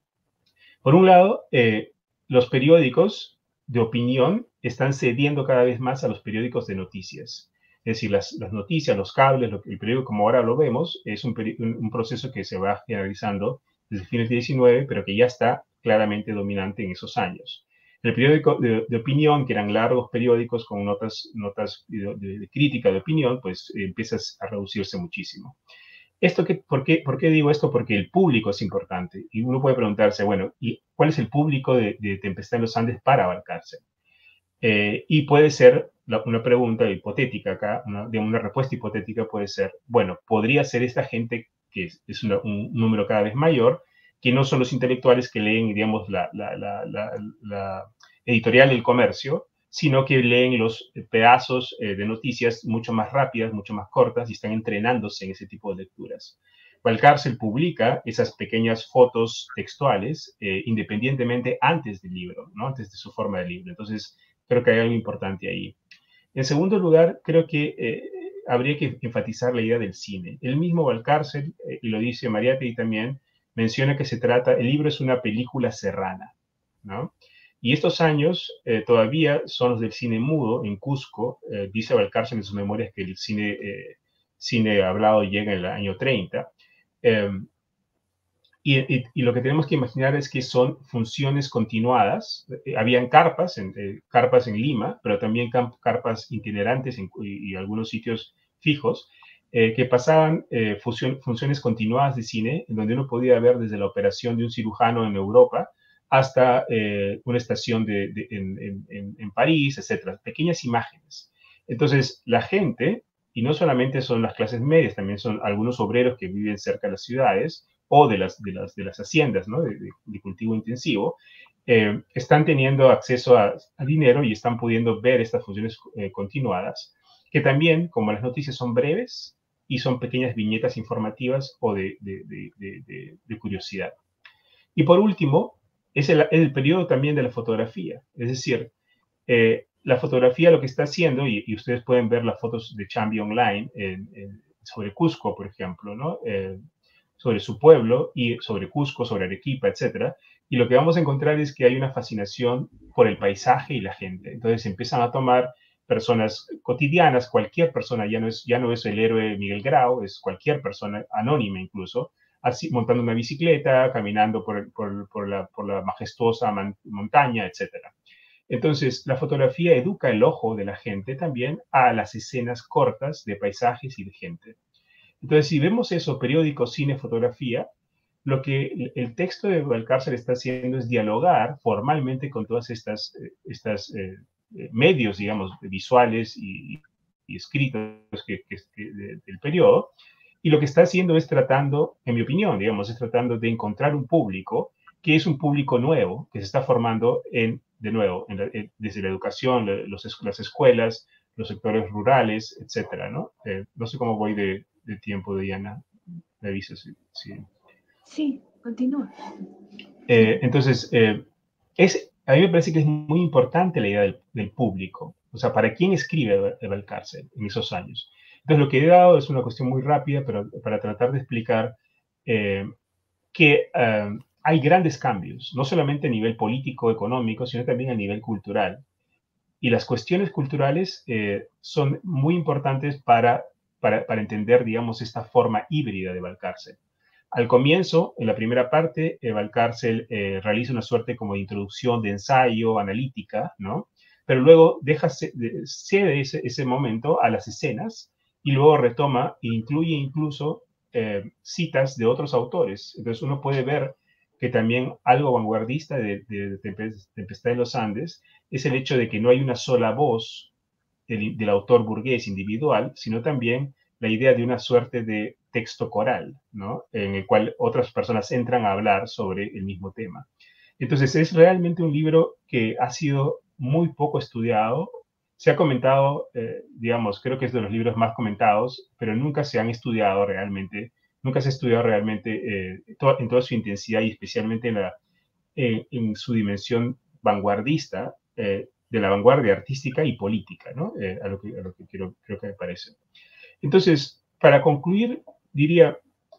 Por un lado, eh, los periódicos de opinión están cediendo cada vez más a los periódicos de noticias. Es decir, las, las noticias, los cables, lo, el periódico como ahora lo vemos, es un, un, un proceso que se va generalizando desde fines del diecinueve, pero que ya está claramente dominante en esos años. El periódico de, de opinión, que eran largos periódicos con notas, notas de, de, de crítica de opinión, pues eh, empieza a reducirse muchísimo. Esto que, ¿por, qué, ¿Por qué digo esto? Porque el público es importante. Y uno puede preguntarse, bueno, ¿y cuál es el público de, de Tempestad en los Andes para Valcárcel? Eh, y puede ser la, una pregunta hipotética acá, una, de una respuesta hipotética puede ser, bueno, podría ser esta gente que es, es una, un número cada vez mayor, que no son los intelectuales que leen, digamos, la, la, la, la, la editorial del Comercio, sino que leen los pedazos eh, de noticias mucho más rápidas, mucho más cortas, y están entrenándose en ese tipo de lecturas. Valcárcel publica esas pequeñas fotos textuales eh, independientemente antes del libro, ¿no? Antes de su forma de libro. Entonces, creo que hay algo importante ahí. En segundo lugar, creo que eh, habría que enfatizar la idea del cine. El mismo Valcárcel, eh, y lo dice Mariátegui también, menciona que se trata, el libro es una película serrana, ¿no? Y estos años eh, todavía son los del cine mudo en Cusco. Eh, dice Valcárcel en sus memorias que el cine, eh, cine hablado llega en el año treinta. Eh, y, y, y lo que tenemos que imaginar es que son funciones continuadas. Eh, habían carpas en, eh, carpas en Lima, pero también carpas itinerantes en, y, y algunos sitios fijos, eh, que pasaban eh, función, funciones continuadas de cine, en donde uno podía ver desde la operación de un cirujano en Europa hasta eh, una estación de, de, en, en, en París, etcétera. Pequeñas imágenes. Entonces, la gente y no solamente son las clases medias, también son algunos obreros que viven cerca de las ciudades o de las, de las, de las haciendas, ¿no? de, de, de cultivo intensivo, eh, están teniendo acceso a, a dinero y están pudiendo ver estas funciones eh, continuadas, que también, como las noticias son breves y son pequeñas viñetas informativas o de, de, de, de, de, de curiosidad. Y por último, es el, el periodo también de la fotografía, es decir, eh, la fotografía lo que está haciendo, y, y ustedes pueden ver las fotos de Chambi online en, en, sobre Cusco, por ejemplo, ¿no? Eh, sobre su pueblo y sobre Cusco, sobre Arequipa, etcétera. Y lo que vamos a encontrar es que hay una fascinación por el paisaje y la gente. Entonces empiezan a tomar personas cotidianas, cualquier persona, ya no es, ya no es el héroe Miguel Grau, es cualquier persona anónima incluso, así montando una bicicleta, caminando por, por, por, la, por la majestuosa man, montaña, etcétera. Entonces, la fotografía educa el ojo de la gente también a las escenas cortas de paisajes y de gente. Entonces, si vemos eso, periódico, cine, fotografía, lo que el texto de Valcárcel está haciendo es dialogar formalmente con todas estas, estas eh, medios, digamos, visuales y, y escritos que, que, que, de, del periodo, y lo que está haciendo es tratando, en mi opinión, digamos, es tratando de encontrar un público que es un público nuevo, que se está formando en, de nuevo, en la, en, desde la educación, los, las escuelas, los sectores rurales, etcétera, ¿no? Eh, no sé cómo voy de, de tiempo, Diana, me avisas si... si... Sí, continúa. Eh, entonces, eh, es, a mí me parece que es muy importante la idea del, del público, o sea, ¿para quién escribe Valcárcel en esos años? Entonces, lo que he dado es una cuestión muy rápida, pero para tratar de explicar eh, que eh, hay grandes cambios, no solamente a nivel político, económico, sino también a nivel cultural. Y las cuestiones culturales eh, son muy importantes para, para, para entender, digamos, esta forma híbrida de Valcárcel. Al comienzo, en la primera parte, eh, Valcárcel eh, realiza una suerte como de introducción, de ensayo, analítica, ¿no? Pero luego deja, cede ese, ese momento a las escenas y luego retoma e incluye incluso eh, citas de otros autores. Entonces uno puede ver que también algo vanguardista de, de, de Tempestad en los Andes es el hecho de que no hay una sola voz del, del autor burgués individual, sino también la idea de una suerte de texto coral, ¿no? En el cual otras personas entran a hablar sobre el mismo tema. Entonces, es realmente un libro que ha sido muy poco estudiado. Se ha comentado, eh, digamos, creo que es de los libros más comentados, pero nunca se han estudiado realmente, nunca se ha estudiado realmente eh, to en toda su intensidad y especialmente en, la, eh, en su dimensión vanguardista, eh, de la vanguardia artística y política, ¿no? Eh, a lo que, a lo que quiero, creo que me parece. Entonces, para concluir, diría,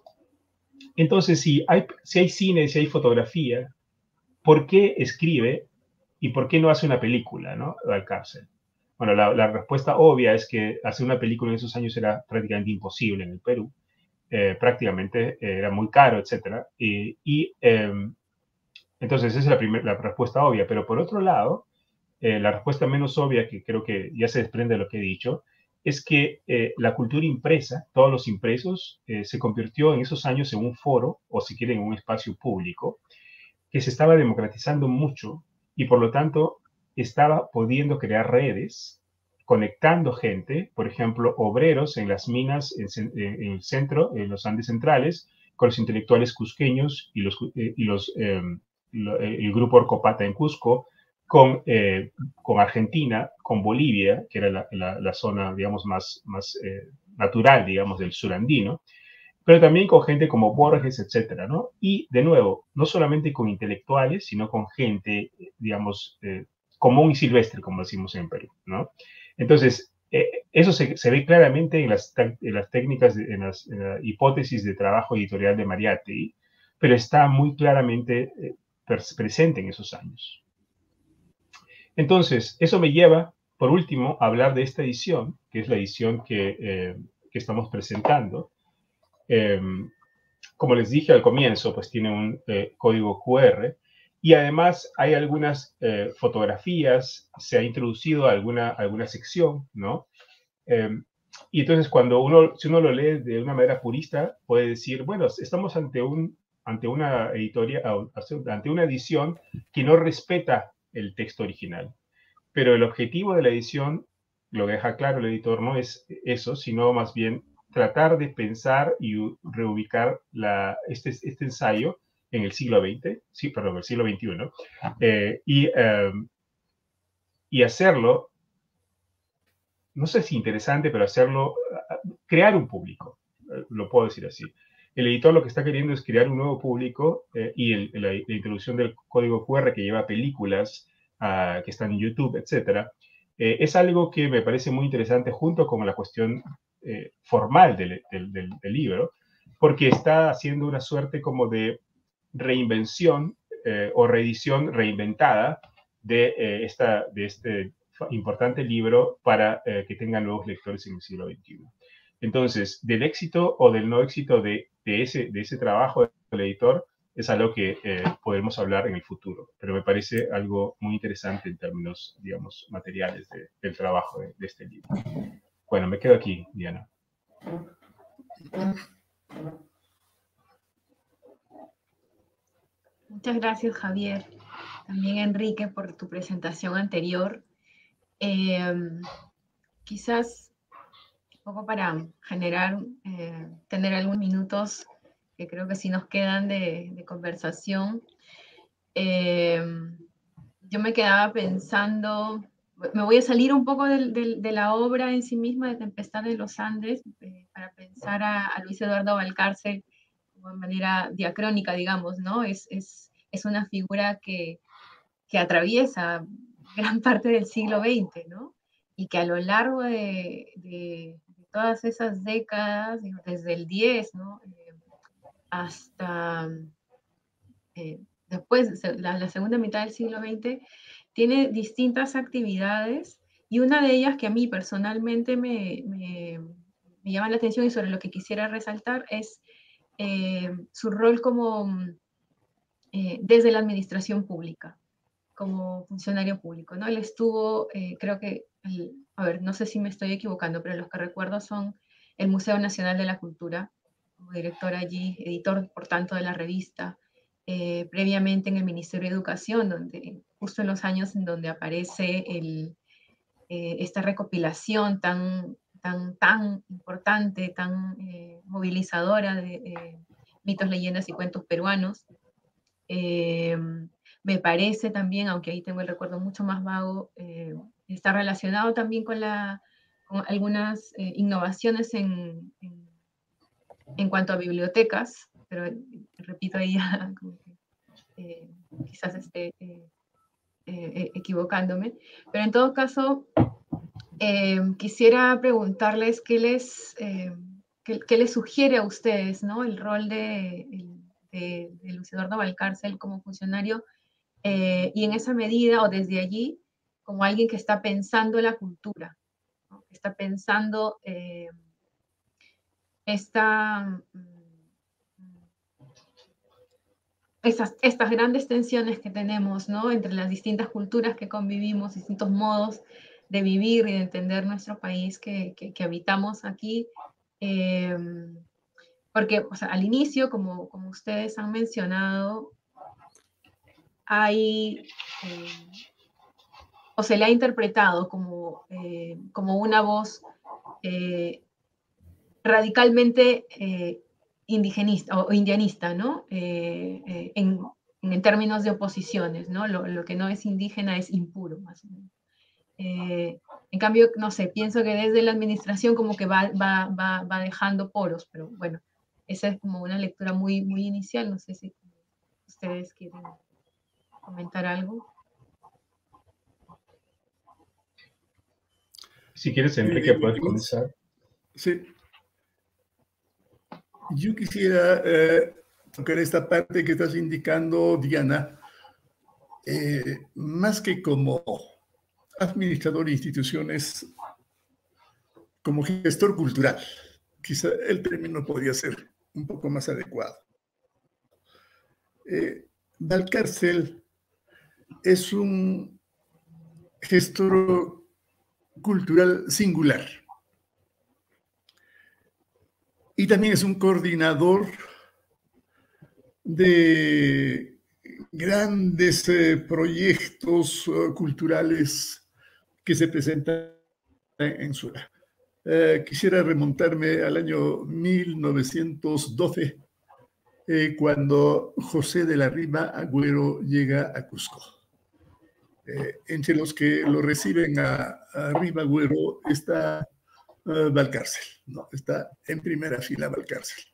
entonces, si hay, si hay cine, si hay fotografía, ¿por qué escribe y por qué no hace una película, ¿no? Valcárcel. Bueno, la, la respuesta obvia es que hacer una película en esos años era prácticamente imposible en el Perú. Eh, prácticamente eh, era muy caro, etcétera. Y, y eh, entonces esa es la, primer, la respuesta obvia. Pero por otro lado, eh, la respuesta menos obvia, que creo que ya se desprende de lo que he dicho, es que eh, la cultura impresa, todos los impresos, eh, se convirtió en esos años en un foro, o si quieren, en un espacio público, que se estaba democratizando mucho y por lo tanto estaba pudiendo crear redes, conectando gente, por ejemplo, obreros en las minas en, en el centro, en los Andes centrales, con los intelectuales cusqueños y, los, eh, y los, eh, el grupo Orcopata en Cusco, con, eh, con Argentina, con Bolivia, que era la, la, la zona, digamos, más, más eh, natural, digamos, del sur andino, pero también con gente como Borges, etcétera, ¿no? Y, de nuevo, no solamente con intelectuales, sino con gente, digamos, eh, común y silvestre, como decimos en Perú, ¿no? Entonces, eh, eso se, se, ve claramente en las, en las técnicas, de, en, las, en la hipótesis de trabajo editorial de Mariátegui, pero está muy claramente eh, presente en esos años. Entonces, eso me lleva, por último, a hablar de esta edición, que es la edición que, eh, que estamos presentando. Eh, como les dije al comienzo, pues tiene un eh, código cu erre y además hay algunas eh, fotografías, se ha introducido alguna, alguna sección, ¿no? Eh, y entonces cuando uno, si uno lo lee de una manera purista, puede decir, bueno, estamos ante, un, ante una editoria, ante una edición que no respeta el texto original. Pero el objetivo de la edición lo deja claro el editor, no es eso, sino más bien tratar de pensar y reubicar la, este, este ensayo en el siglo veinte, sí, perdón, el siglo veintiuno, eh, y, eh, y hacerlo, no sé si interesante, pero hacerlo, crear un público, eh, lo puedo decir así. El editor lo que está queriendo es crear un nuevo público eh, y el, la, la introducción del código cu erre que lleva películas uh, que están en YouTube, etcétera, eh, es algo que me parece muy interesante junto con la cuestión eh, formal del, del, del, del libro, porque está haciendo una suerte como de reinvención eh, o reedición reinventada de, eh, esta, de este importante libro para eh, que tengan nuevos lectores en el siglo veintiuno. Entonces, del éxito o del no éxito de, de, ese, de ese trabajo del editor es algo que eh, podremos hablar en el futuro, pero me parece algo muy interesante en términos, digamos, materiales de, del trabajo de, de este libro. Bueno, me quedo aquí, Diana. Muchas gracias, Javier. También, Enrique, por tu presentación anterior. Eh, quizás un poco para generar, eh, tener algunos minutos que creo que sí nos quedan de, de conversación. Eh, yo me quedaba pensando, me voy a salir un poco de, de, de la obra en sí misma, de Tempestad de los Andes, eh, para pensar a, a Luis Eduardo Valcárcel de manera diacrónica, digamos, ¿no? Es, es, es una figura que, que atraviesa gran parte del siglo veinte, ¿no? Y que a lo largo de, de, de todas esas décadas, desde el diez, ¿no? Eh, hasta eh, después, la, la segunda mitad del siglo veinte, tiene distintas actividades y una de ellas que a mí personalmente me, me, me llama la atención y sobre lo que quisiera resaltar es eh, su rol como eh, desde la administración pública, como funcionario público, ¿no? Él estuvo, eh, creo que, el, a ver, no sé si me estoy equivocando, pero los que recuerdo son el Museo Nacional de la Cultura, como director allí, editor, por tanto, de la revista, eh, previamente en el Ministerio de Educación, donde justo en los años en donde aparece el, eh, esta recopilación tan, tan, tan importante, tan eh, movilizadora de eh, mitos, leyendas y cuentos peruanos. Eh, me parece también, aunque ahí tengo el recuerdo mucho más vago, eh, está relacionado también con, la, con algunas eh, innovaciones en, en, en, cuanto a bibliotecas, pero repito ahí ya, como que, eh, quizás esté eh, eh, equivocándome, pero en todo caso, eh, quisiera preguntarles qué les, eh, qué, qué les sugiere a ustedes, ¿no? El rol de, de, de Luis Eduardo Valcárcel como funcionario eh, y en esa medida o desde allí como alguien que está pensando la cultura, ¿no? Que está pensando eh, esta, estas, estas grandes tensiones que tenemos, ¿no? Entre las distintas culturas que convivimos, distintos modos de vivir y de entender nuestro país que, que, que habitamos aquí. Eh, porque o sea, al inicio, como, como ustedes han mencionado, hay, eh, o se le ha interpretado como, eh, como una voz eh, radicalmente eh, indigenista o indianista, ¿no? Eh, eh, en, en, términos de oposiciones, ¿no? Lo, lo, que no es indígena es impuro, más o menos. Eh, en cambio, no sé, pienso que desde la administración como que va, va, va, va dejando poros, pero bueno, esa es como una lectura muy, muy inicial, no sé si ustedes quieren comentar algo. Si quieres, Enrique, puedes comenzar. Sí. Yo quisiera eh, tocar esta parte que estás indicando, Diana, eh, más que como administrador de instituciones, como gestor cultural. Quizá el término podría ser un poco más adecuado. Eh, Valcárcel es un gestor cultural singular y también es un coordinador de grandes eh, proyectos uh, culturales que se presentan en Sura. Eh, quisiera remontarme al año mil novecientos doce, eh, cuando José de la Riva Agüero llega a Cusco. Eh, entre los que lo reciben a, a Riva Agüero está uh, Valcárcel, ¿no? Está en primera fila Valcárcel.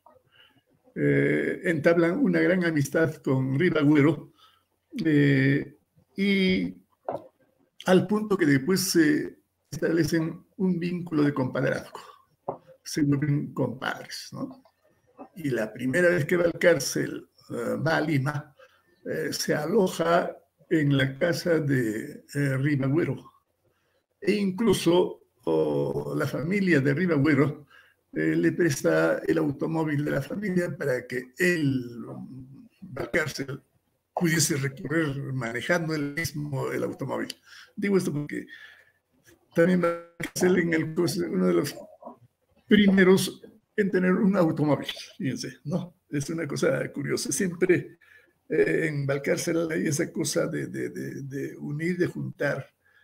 Eh, entablan una gran amistad con Riva Agüero, eh, y al punto que después se establecen un vínculo de compadrazgo, se vuelven compadres, ¿no? Y la primera vez que Valcárcel uh, va a Lima, eh, se aloja en la casa de eh, Riva Agüero. E incluso oh, la familia de Riva Agüero eh, le presta el automóvil de la familia para que él, Valcárcel, pudiese recorrer manejando él mismo el automóvil. Digo esto porque también Valcárcel en el, uno de los primeros en tener un automóvil, fíjense, ¿no? Es una cosa curiosa. Siempre eh, en Valcárcel hay esa cosa de, de, de, de unir, de juntar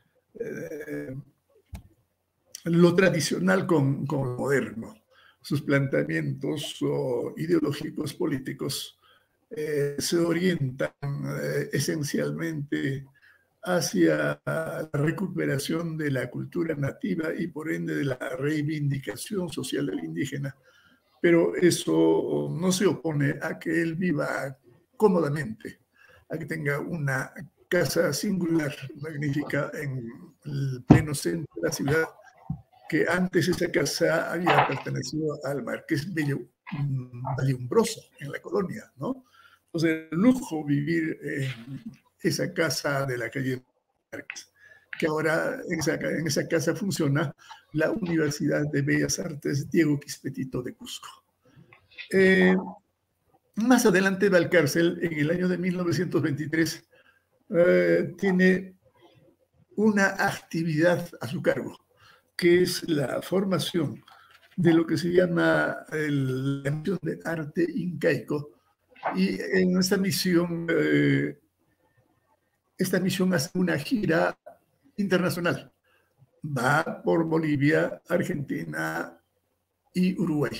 eh, lo tradicional con, con lo moderno. Sus planteamientos o ideológicos políticos eh, se orientan eh, esencialmente hacia la recuperación de la cultura nativa y por ende de la reivindicación social del indígena. Pero eso no se opone a que él viva cómodamente, a que tenga una casa singular, magnífica, en el pleno centro de la ciudad, que antes esa casa había pertenecido al marqués Bello Vallumbroso en la colonia, ¿no? Entonces, el lujo vivir en esa casa de la calle Márquez, que ahora en esa, en esa casa funciona la Universidad de Bellas Artes Diego Quispetito de Cusco. Eh, más adelante, Valcárcel, en el año de mil novecientos veintitrés, eh, tiene una actividad a su cargo, que es la formación de lo que se llama el, la misión de arte incaico. Y en esta misión, eh, esta misión hace una gira internacional. Va por Bolivia, Argentina y Uruguay.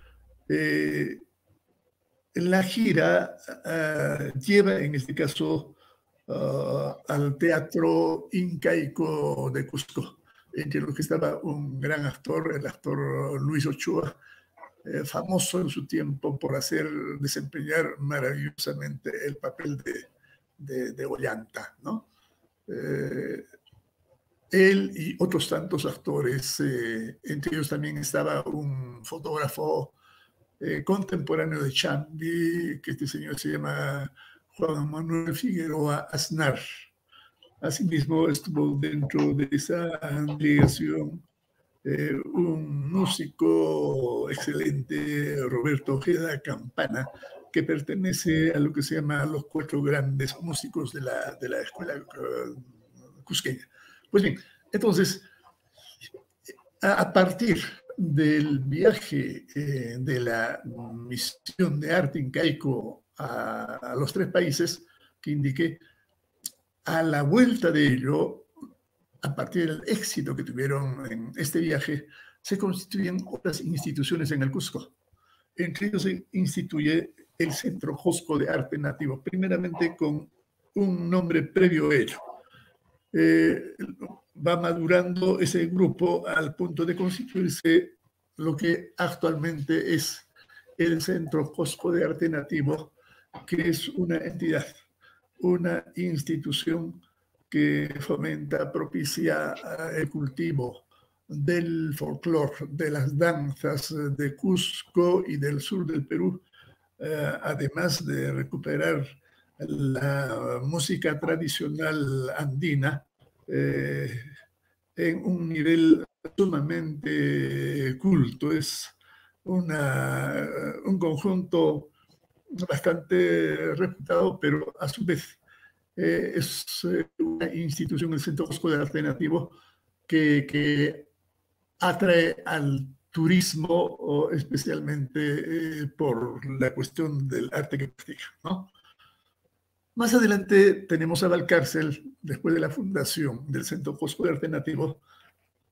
Eh, la gira uh, lleva, en este caso, uh, al Teatro Incaico de Cusco, entre los que estaba un gran actor, el actor Luis Ochoa, eh, famoso en su tiempo por hacer desempeñar maravillosamente el papel de, de, de Ollanta, ¿no? Eh, él y otros tantos actores, eh, entre ellos también estaba un fotógrafo eh, contemporáneo de Chambi, que este señor se llama Juan Manuel Figueroa Aznar. Asimismo estuvo dentro de esa delegación eh, un músico excelente, Roberto Ojeda Campana, que pertenece a lo que se llama los cuatro grandes músicos de la, de la escuela uh, cusqueña. Pues bien, entonces, a, a partir del viaje eh, de la misión de arte incaico a, a los tres países que indiqué, a la vuelta de ello, a partir del éxito que tuvieron en este viaje, se constituyen otras instituciones en el Cusco. Entre ellos se instituye el Centro Josco de Arte Nativo, primeramente con un nombre previo a ello. Eh, va madurando ese grupo al punto de constituirse lo que actualmente es el Centro Josco de Arte Nativo, que es una entidad, una institución que fomenta, propicia el cultivo del folclore, de las danzas de Cusco y del sur del Perú, eh, además de recuperar la música tradicional andina eh, en un nivel sumamente culto. Es una, un conjunto bastante reputado, pero a su vez eh, es una institución, el Centro Josco de Arte Nativo, que, que atrae al turismo, o especialmente eh, por la cuestión del arte que practica, ¿no? Más adelante tenemos a Valcárcel, después de la fundación del Centro Josco de Arte Nativo,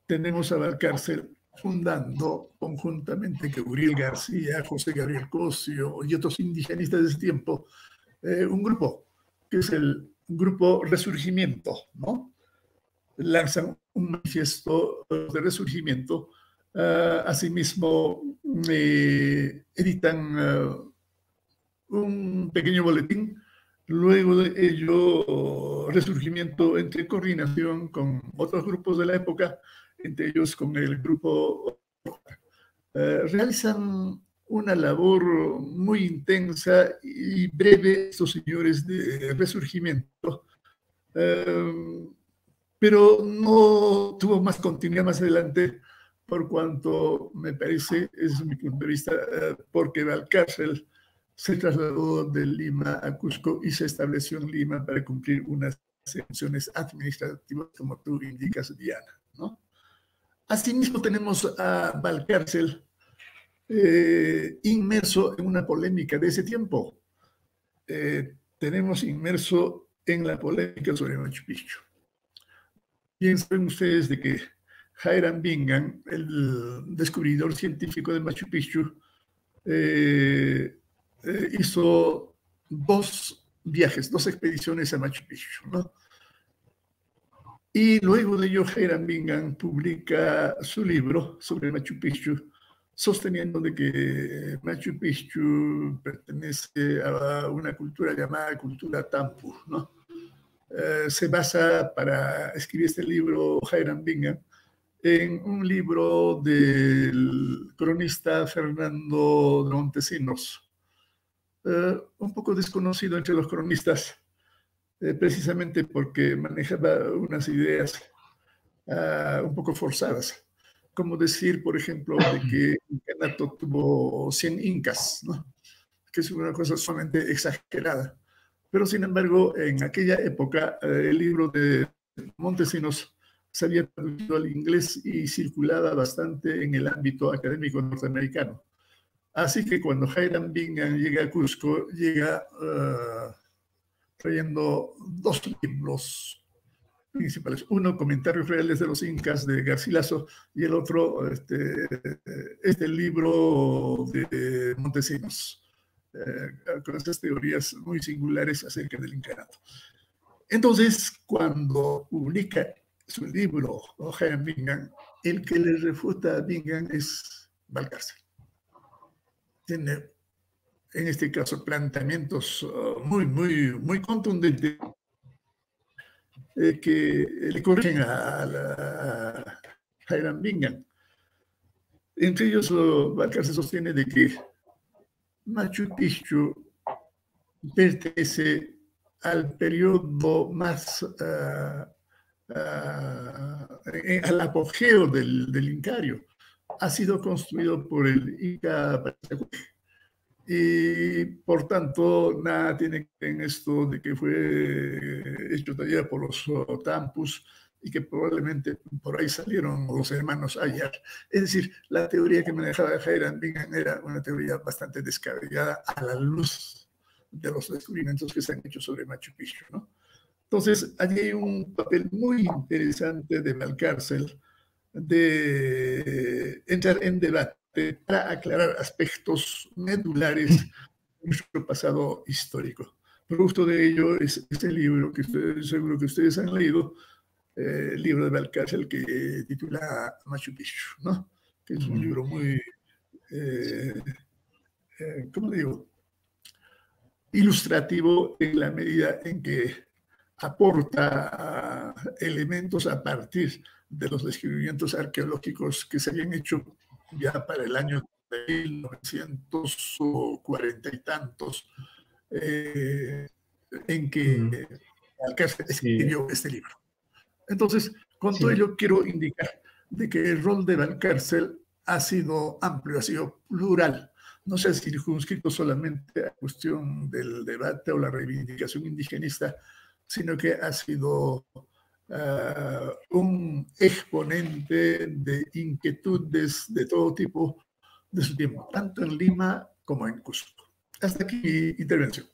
tenemos a Valcárcel fundando conjuntamente con Uriel García, José Gabriel Cosio y otros indigenistas de ese tiempo, eh, un grupo que es el Grupo Resurgimiento, ¿no? Lanzan un manifiesto de resurgimiento, uh, asimismo eh, editan uh, un pequeño boletín. Luego de ello, Resurgimiento entra en coordinación con otros grupos de la época, entre ellos con el grupo. Eh, realizan una labor muy intensa y breve estos señores de Resurgimiento, eh, pero no tuvo más continuidad más adelante, por cuanto me parece, es mi punto de vista, eh, porque Valcárcel se trasladó de Lima a Cusco y se estableció en Lima para cumplir unas funciones administrativas, como tú indicas, Diana, ¿no? Asimismo, tenemos a Valcárcel eh, inmerso en una polémica de ese tiempo. Eh, tenemos inmerso en la polémica sobre Machu Picchu. Bien saben ustedes de que Hiram Bingham, el descubridor científico de Machu Picchu, eh, eh, hizo dos viajes, dos expediciones a Machu Picchu, ¿no? Y luego de ello, Hiram Bingham publica su libro sobre Machu Picchu, sosteniendo de que Machu Picchu pertenece a una cultura llamada cultura Tampu, ¿no? Eh, se basa para escribir este libro Hiram Bingham en un libro del cronista Fernando de Montesinos, eh, un poco desconocido entre los cronistas, eh, precisamente porque manejaba unas ideas uh, un poco forzadas, como decir, por ejemplo, de que el incanato tuvo cien incas, ¿no? Que es una cosa sumamente exagerada. Pero, sin embargo, en aquella época, eh, el libro de Montesinos se había traducido al inglés y circulaba bastante en el ámbito académico norteamericano. Así que cuando Hiram Bingham llega a Cusco, llega uh, trayendo dos libros principales. Uno, Comentarios Reales de los Incas, de Garcilaso, y el otro, este, este libro de Montesinos, eh, con esas teorías muy singulares acerca del incanato. Entonces, cuando publica su libro, Hiram Bingham, el que le refuta a Bingham es Valcárcel. Tiene, en este caso, planteamientos uh, muy, muy, muy contundentes eh, que le corrigen a, la, a Hiram Bingham. Entre ellos, uh, Valcárcel sostiene de que Machu Picchu pertenece al periodo más uh, Uh, al apogeo del, del Incario. Ha sido construido por el Inca Pachacuti y por tanto nada tiene que ver en esto de que fue hecho todavía por los uh, Tampus y que probablemente por ahí salieron los hermanos Ayar. Es decir, la teoría que manejaba Hiram Bingham era una teoría bastante descabellada a la luz de los descubrimientos que se han hecho sobre Machu Picchu, ¿no? Entonces, allí hay un papel muy interesante de Valcárcel de entrar en debate para aclarar aspectos medulares de nuestro pasado histórico. Producto de ello es este libro que ustedes, seguro que ustedes han leído, eh, el libro de Valcárcel que titula Machu Picchu, ¿no? Que es un libro muy, eh, eh, ¿cómo digo? Ilustrativo en la medida en que aporta uh, elementos a partir de los descubrimientos arqueológicos que se habían hecho ya para el año de mil novecientos cuarenta y tantos, eh, en que Valcárcel escribió sí. este libro. Entonces, con sí. todo ello quiero indicar de que el rol de Valcárcel ha sido amplio, ha sido plural. No se ha circunscrito solamente a la cuestión del debate o la reivindicación indigenista, sino que ha sido uh, un exponente de inquietudes de todo tipo de su tiempo, tanto en Lima como en Cusco. Hasta aquí mi intervención.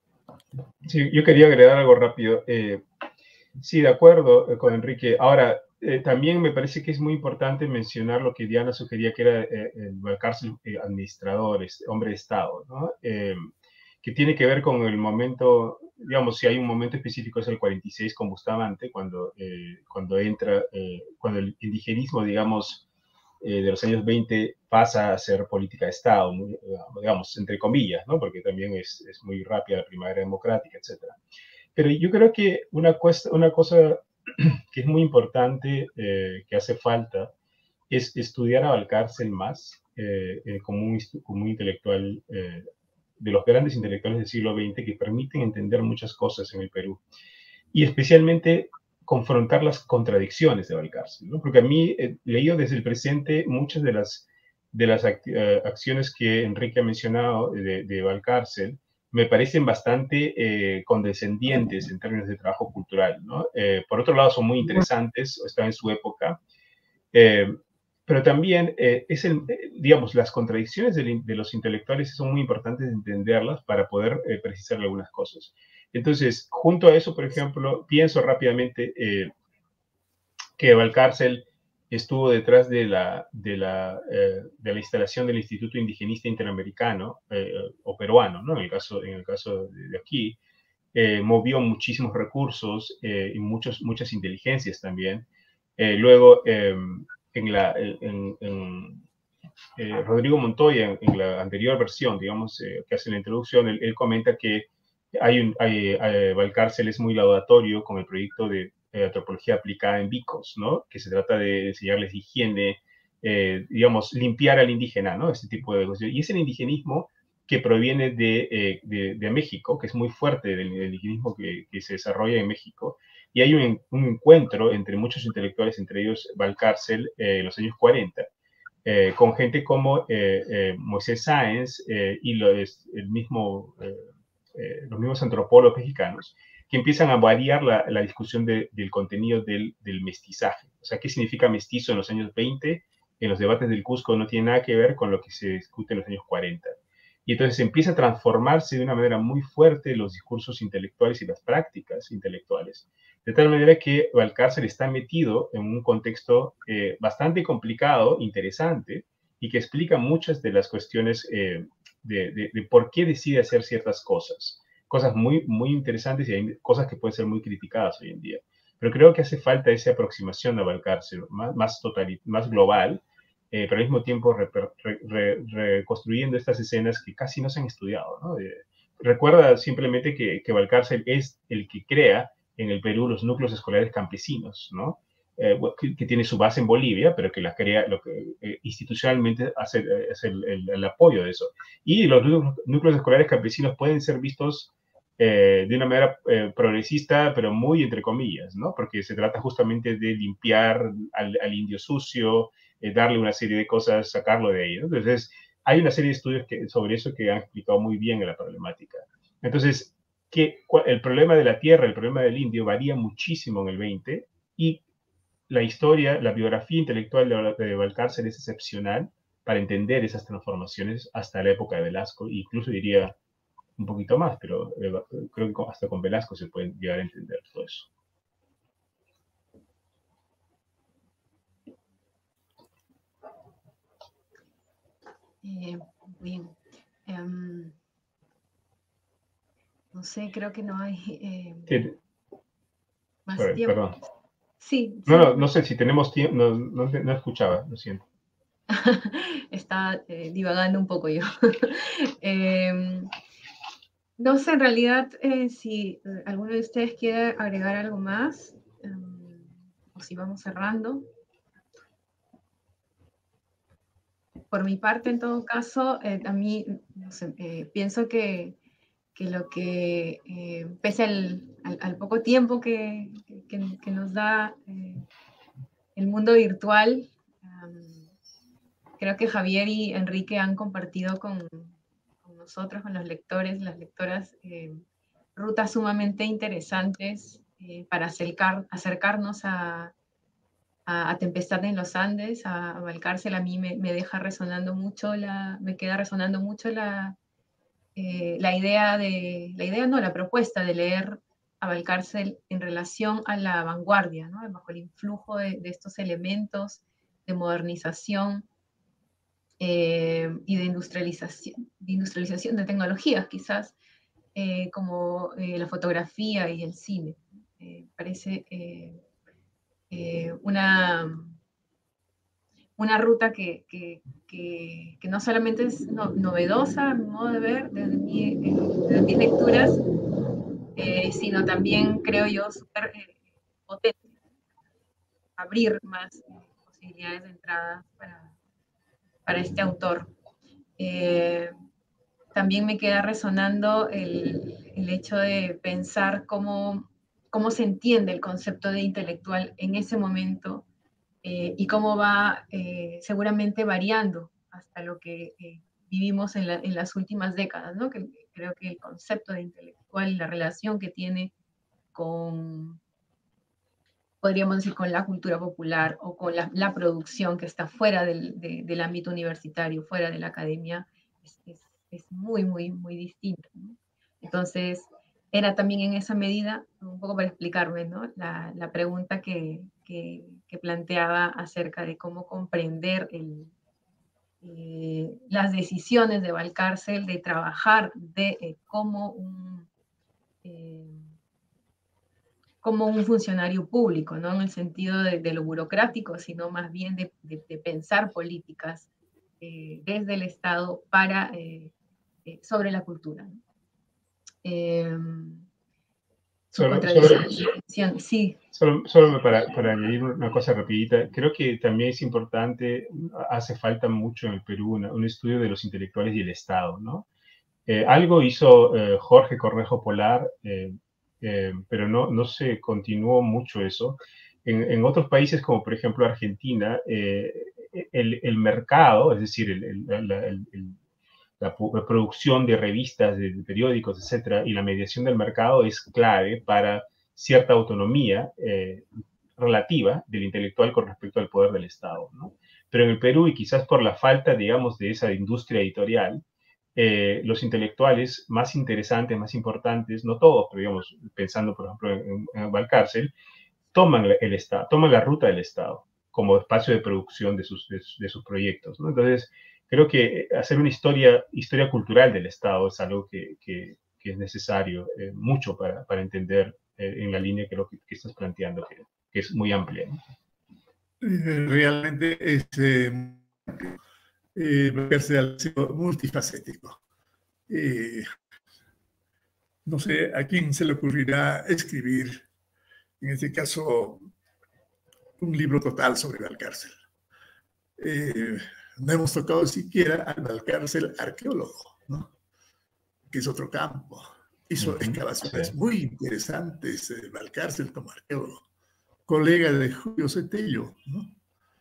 Sí, yo quería agregar algo rápido. Eh, sí, de acuerdo con Enrique. Ahora, eh, también me parece que es muy importante mencionar lo que Diana sugería, que era eh, el Valcárcel eh, administrador, este, hombre de Estado, ¿no? Eh, que tiene que ver con el momento, digamos, si hay un momento específico es el cuarenta y seis con Bustamante, cuando, eh, cuando entra, eh, cuando el indigenismo, digamos, eh, de los años veinte pasa a ser política de Estado, muy, digamos, entre comillas, ¿no? Porque también es, es muy rápida la primavera democrática, etcétera. Pero yo creo que una, cuesta, una cosa que es muy importante, eh, que hace falta, es estudiar a Valcárcel más eh, eh, como, un, como un intelectual, eh, de los grandes intelectuales del siglo veinte que permiten entender muchas cosas en el Perú. Y especialmente confrontar las contradicciones de Valcárcel, ¿no? Porque a mí, eh, leído desde el presente, muchas de las, de las act uh, acciones que Enrique ha mencionado de, de Valcárcel me parecen bastante eh, condescendientes en términos de trabajo cultural, ¿no? Eh, por otro lado, son muy interesantes, están en su época, eh, pero también eh, es el, eh, digamos, las contradicciones de, de, los intelectuales son muy importantes entenderlas para poder eh, precisar algunas cosas. Entonces, junto a eso, por ejemplo, pienso rápidamente eh, que Valcárcel estuvo detrás de la, de la, eh, de la instalación del Instituto Indigenista Interamericano eh, o peruano, ¿no? En el caso, en el caso de aquí, eh, movió muchísimos recursos eh, y muchos, muchas inteligencias también. Eh, luego, eh, en la, en, en, eh, Rodrigo Montoya, en, en, la anterior versión, digamos, eh, que hace la introducción, él, él comenta que hay un, hay, hay, Valcárcel es muy laudatorio con el proyecto de eh, antropología aplicada en Vicos, ¿no? Que se trata de enseñarles higiene, eh, digamos, limpiar al indígena, ¿no? Este tipo de cosas. Y es el indigenismo que proviene de, eh, de, de México, que es muy fuerte, del, del indigenismo que, que se desarrolla en México. Y hay un, un encuentro entre muchos intelectuales, entre ellos Valcárcel, eh, en los años cuarenta, eh, con gente como eh, eh, Moisés Sáenz eh, y lo, es, el mismo, eh, eh, los mismos antropólogos mexicanos, que empiezan a variar la, la discusión de, del contenido del, del mestizaje. O sea, ¿qué significa mestizo en los años veinte? En los debates del Cusco no tiene nada que ver con lo que se discute en los años cuarenta. Y entonces empieza a transformarse de una manera muy fuerte los discursos intelectuales y las prácticas intelectuales. De tal manera que Valcárcel está metido en un contexto eh, bastante complicado, interesante, y que explica muchas de las cuestiones eh, de, de, de por qué decide hacer ciertas cosas. Cosas muy, muy interesantes y hay cosas que pueden ser muy criticadas hoy en día. Pero creo que hace falta esa aproximación a Valcárcel, más, más, total, más global, eh, pero al mismo tiempo re, re, re, reconstruyendo estas escenas que casi no se han estudiado, ¿no? Eh, recuerda simplemente que, que Valcárcel es el que crea en el Perú los núcleos escolares campesinos, ¿no? Eh, que, que tiene su base en Bolivia, pero que la crea, lo que eh, institucionalmente hace, eh, es el, el, el apoyo de eso. Y los núcleos escolares campesinos pueden ser vistos eh, de una manera eh, progresista, pero muy entre comillas, ¿no? Porque se trata justamente de limpiar al, al indio sucio, eh, darle una serie de cosas, sacarlo de ahí, ¿no? Entonces, hay una serie de estudios que, sobre eso que han explicado muy bien en la problemática. Entonces, que el problema de la tierra, el problema del indio varía muchísimo en el veinte y la historia, la biografía intelectual de, de Valcárcel es excepcional para entender esas transformaciones hasta la época de Velasco, incluso diría un poquito más, pero eh, creo que hasta con Velasco se puede llegar a entender todo eso. Eh, bien. Um, no sé, creo que no hay eh, sí. más Sorry, tiempo. Perdón. Sí, no, sí. no, no sé si tenemos tiempo, no, no, no escuchaba, lo siento. Está eh, divagando un poco yo. eh, no sé, en realidad, eh, si alguno de ustedes quiere agregar algo más, um, o si vamos cerrando. Por mi parte, en todo caso, eh, a mí, no sé, eh, pienso que, que lo que, eh, pese al, al, al, poco tiempo que, que, que nos da eh, el mundo virtual, um, creo que Javier y Enrique han compartido con, con nosotros, con los lectores, las lectoras, eh, rutas sumamente interesantes eh, para acercar, acercarnos a, a, a Tempestad en los Andes, a, a Valcárcel. A mí me, me deja resonando mucho, la, me queda resonando mucho la, eh, la idea de, la idea no, la propuesta de leer a Valcárcel en relación a la vanguardia, ¿no? Bajo el influjo de, de estos elementos de modernización eh, y de industrialización, de industrialización de tecnologías, quizás, eh, como eh, la fotografía y el cine. Eh, parece eh, eh, una, una ruta que, que, que, que, no solamente es no, novedosa, a mi modo de ver, desde, mi, desde mis lecturas, eh, sino también, creo yo, súper eh, potente, abrir más eh, posibilidades de entrada para, para este autor. Eh, también me queda resonando el, el hecho de pensar cómo, cómo se entiende el concepto de intelectual en ese momento eh, y cómo va eh, seguramente variando hasta lo que eh, vivimos en, la, en, las últimas décadas, ¿no? Que creo que el concepto de intelectual y la relación que tiene con, podríamos decir, con la cultura popular o con la, la producción que está fuera del, de, del ámbito universitario, fuera de la academia, es, es, es muy, muy, muy distinto, ¿no? Entonces, era también en esa medida, un poco para explicarme, ¿no? La, la pregunta que, que, que, planteaba acerca de cómo comprender el, eh, las decisiones de Valcárcel de trabajar de eh, como un... Eh, como un funcionario público, no en el sentido de, de lo burocrático, sino más bien de, de, de pensar políticas eh, desde el Estado para, eh, eh, sobre la cultura, ¿no? Eh, su solo, contradicción, solo, sí. Solo, solo para, para añadir una cosa rapidita, creo que también es importante, hace falta mucho en el Perú una, un estudio de los intelectuales y el Estado, ¿no? Eh, algo hizo eh, Jorge Cornejo Polar, eh, eh, pero no, no se continuó mucho eso. En, en otros países, como por ejemplo Argentina, eh, el, el mercado, es decir, el, el, el, el, la, la producción de revistas, de, de periódicos, etcétera, y la mediación del mercado es clave para cierta autonomía eh, relativa del intelectual con respecto al poder del Estado, ¿no? Pero en el Perú, y quizás por la falta, digamos, de esa industria editorial, eh, los intelectuales más interesantes, más importantes, no todos, pero digamos, pensando por ejemplo en, en Valcárcel, toman el Estado, toman la ruta del Estado como espacio de producción de sus, de, de sus proyectos, ¿no? Entonces, creo que hacer una historia, historia cultural del Estado es algo que, que, que es necesario eh, mucho para, para entender eh, en la línea que lo que, que estás planteando, que, que es muy amplia, ¿no? Realmente es eh, eh, multifacético. Eh, no sé a quién se le ocurrirá escribir, en este caso, un libro total sobre Valcárcel. Eh, no hemos tocado siquiera al Valcárcel arqueólogo, ¿no? Que es otro campo. Hizo uh-huh, excavaciones sí. muy interesantes de Valcárcel como arqueólogo, colega de Julio Cetello, ¿no?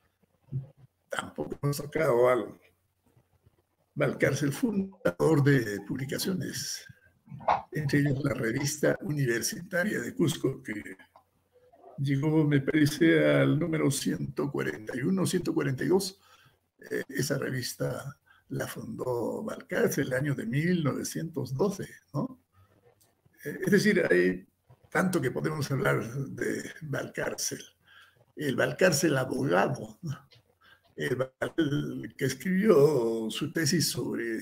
Tampoco hemos tocado al Valcárcel, fundador de publicaciones, entre ellos la revista universitaria de Cusco, que llegó, me parece, al número ciento cuarenta y uno, ciento cuarenta y dos. Eh, esa revista la fundó Valcárcel el año de mil novecientos doce, ¿no? Eh, es decir, hay tanto que podemos hablar de Valcárcel. El Valcárcel abogado, ¿no? El Valcárcel que escribió su tesis sobre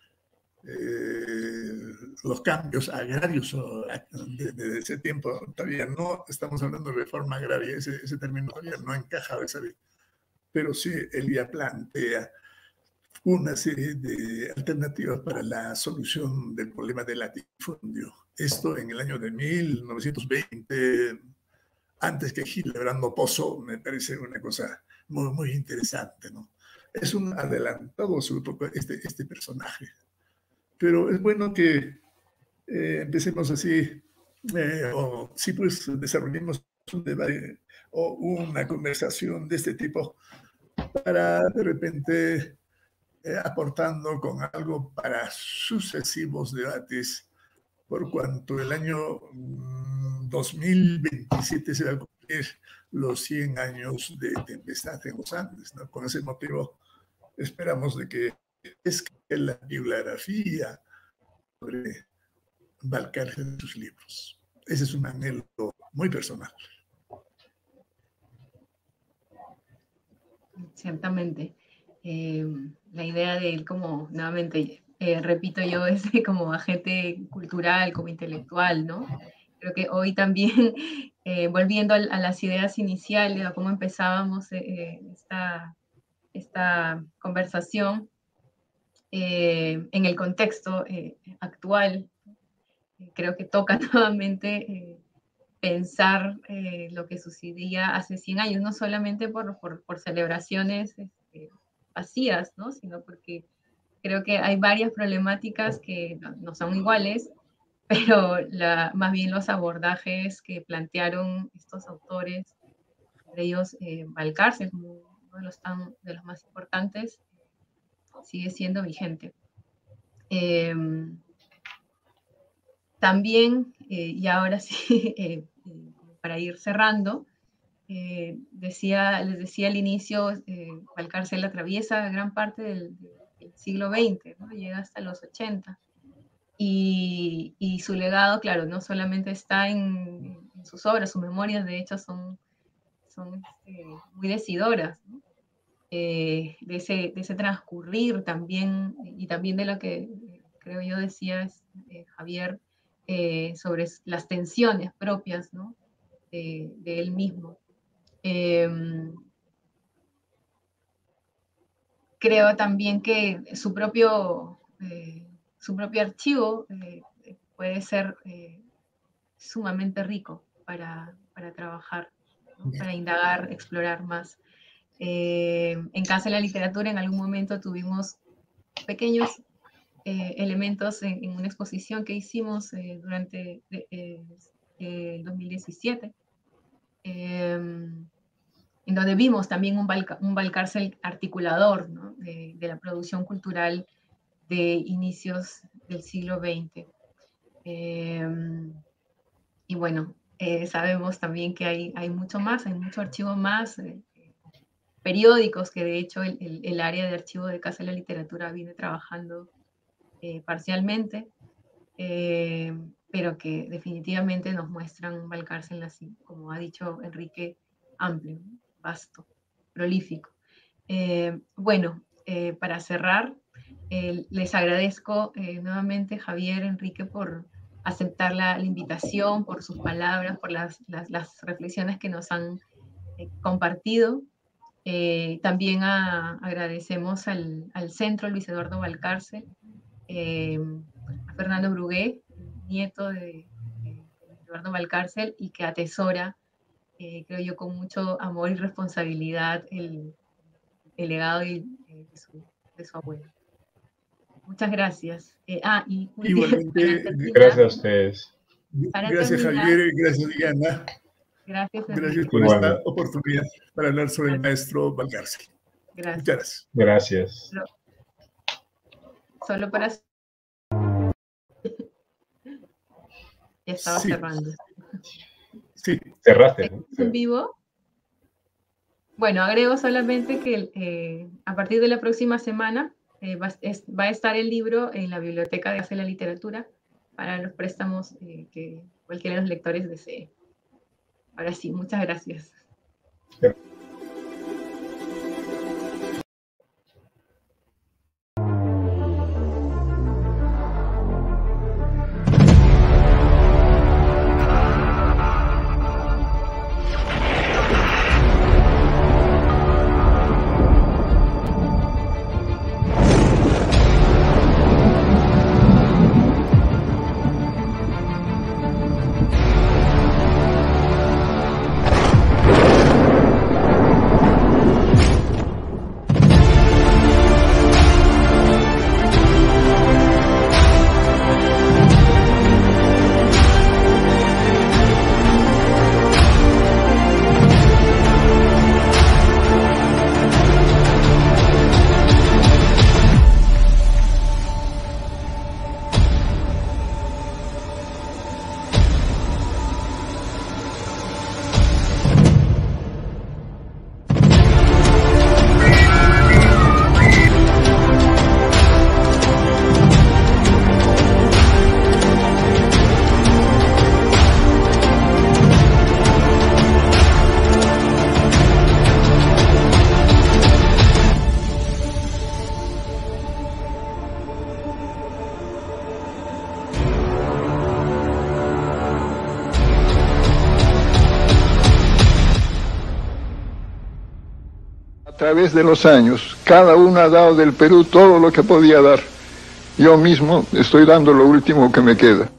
eh, los cambios agrarios de, de ese tiempo. Todavía no estamos hablando de reforma agraria, ese, ese término todavía no encajaba esa vez. Pero sí, él ya plantea una serie de alternativas para la solución del problema del latifundio. Esto en el año de mil novecientos veinte, antes que Hildebrando Pozo, me parece una cosa muy, muy interesante, ¿no? Es un adelantado sobre todo este, este personaje. Pero es bueno que eh, empecemos así, eh, o sí, pues desarrollemos un debate o una conversación de este tipo para de repente eh, aportando con algo para sucesivos debates, por cuanto el año mm, dos mil veintisiete se va a cumplir los cien años de Tempestad en los Andes, ¿no? Con ese motivo esperamos de que es que la bibliografía sobre Valcárcel en sus libros. ese es un anhelo muy personal. Ciertamente. Eh, la idea de él como, nuevamente, eh, repito yo, es como agente cultural, como intelectual, ¿no? Creo que hoy también, eh, volviendo a, a las ideas iniciales, a cómo empezábamos eh, esta, esta conversación, eh, en el contexto eh, actual, eh, creo que toca nuevamente eh, pensar eh, lo que sucedía hace cien años, no solamente por, por, por celebraciones este, vacías, ¿no? Sino porque creo que hay varias problemáticas que no, no son iguales, pero la, más bien los abordajes que plantearon estos autores, entre ellos eh, Valcárcel, como uno de los, tan, de los más importantes, sigue siendo vigente. Eh, también, eh, y ahora sí, eh, para ir cerrando, eh, decía, les decía al inicio, eh, Valcárcel atraviesa gran parte del, del siglo veinte, ¿no? Llega hasta los ochenta. Y, y su legado, claro, no solamente está en, en sus obras, sus memorias, de hecho, son, son este, muy decidoras, ¿no? Eh, de, ese, de ese transcurrir también, y también de lo que creo yo decía eh, Javier, eh, sobre las tensiones propias, ¿no? de, de él mismo. Eh, creo también que su propio, eh, su propio archivo eh, puede ser eh, sumamente rico para, para trabajar, ¿no? Para indagar, explorar más. Eh, en Casa de la Literatura en algún momento tuvimos pequeños eh, elementos en, en una exposición que hicimos eh, durante eh, el dos mil diecisiete, eh, en donde vimos también un, Valca, un Valcárcel articulador, ¿no? de, de la producción cultural de inicios del siglo veinte. Eh, y bueno, eh, sabemos también que hay, hay mucho más, hay mucho archivo más, eh, periódicos que de hecho el, el, el área de archivo de Casa de la Literatura viene trabajando eh, parcialmente, eh, pero que definitivamente nos muestran Valcárcel así, como ha dicho Enrique, amplio, vasto, prolífico. Eh, bueno, eh, para cerrar, eh, les agradezco eh, nuevamente, Javier, Enrique, por aceptar la, la invitación, por sus palabras, por las, las, las reflexiones que nos han eh, compartido. Eh, también a, agradecemos al, al Centro Luis Eduardo Valcárcel, eh, a Fernando Brugué, nieto de, de Eduardo Valcárcel, y que atesora, eh, creo yo, con mucho amor y responsabilidad el, el legado de, de, su, de su abuelo. Muchas gracias. Eh, ah, y igualmente, terminar, gracias a ustedes. Gracias, terminar, Javier, gracias, Diana. Gracias, gracias por Igual. esta oportunidad para hablar sobre gracias. el maestro Valcárcel. Gracias. Muchas gracias. Gracias. Solo, solo para... Ya estaba sí. cerrando. Sí, cerraste. ¿no? ¿En vivo? Bueno, agrego solamente que eh, a partir de la próxima semana eh, va, es, va a estar el libro en la biblioteca de Casa de la Literatura para los préstamos eh, que cualquiera de los lectores desee. Ahora sí, muchas gracias. A través de los años, cada uno ha dado del Perú todo lo que podía dar. Yo mismo estoy dando lo último que me queda.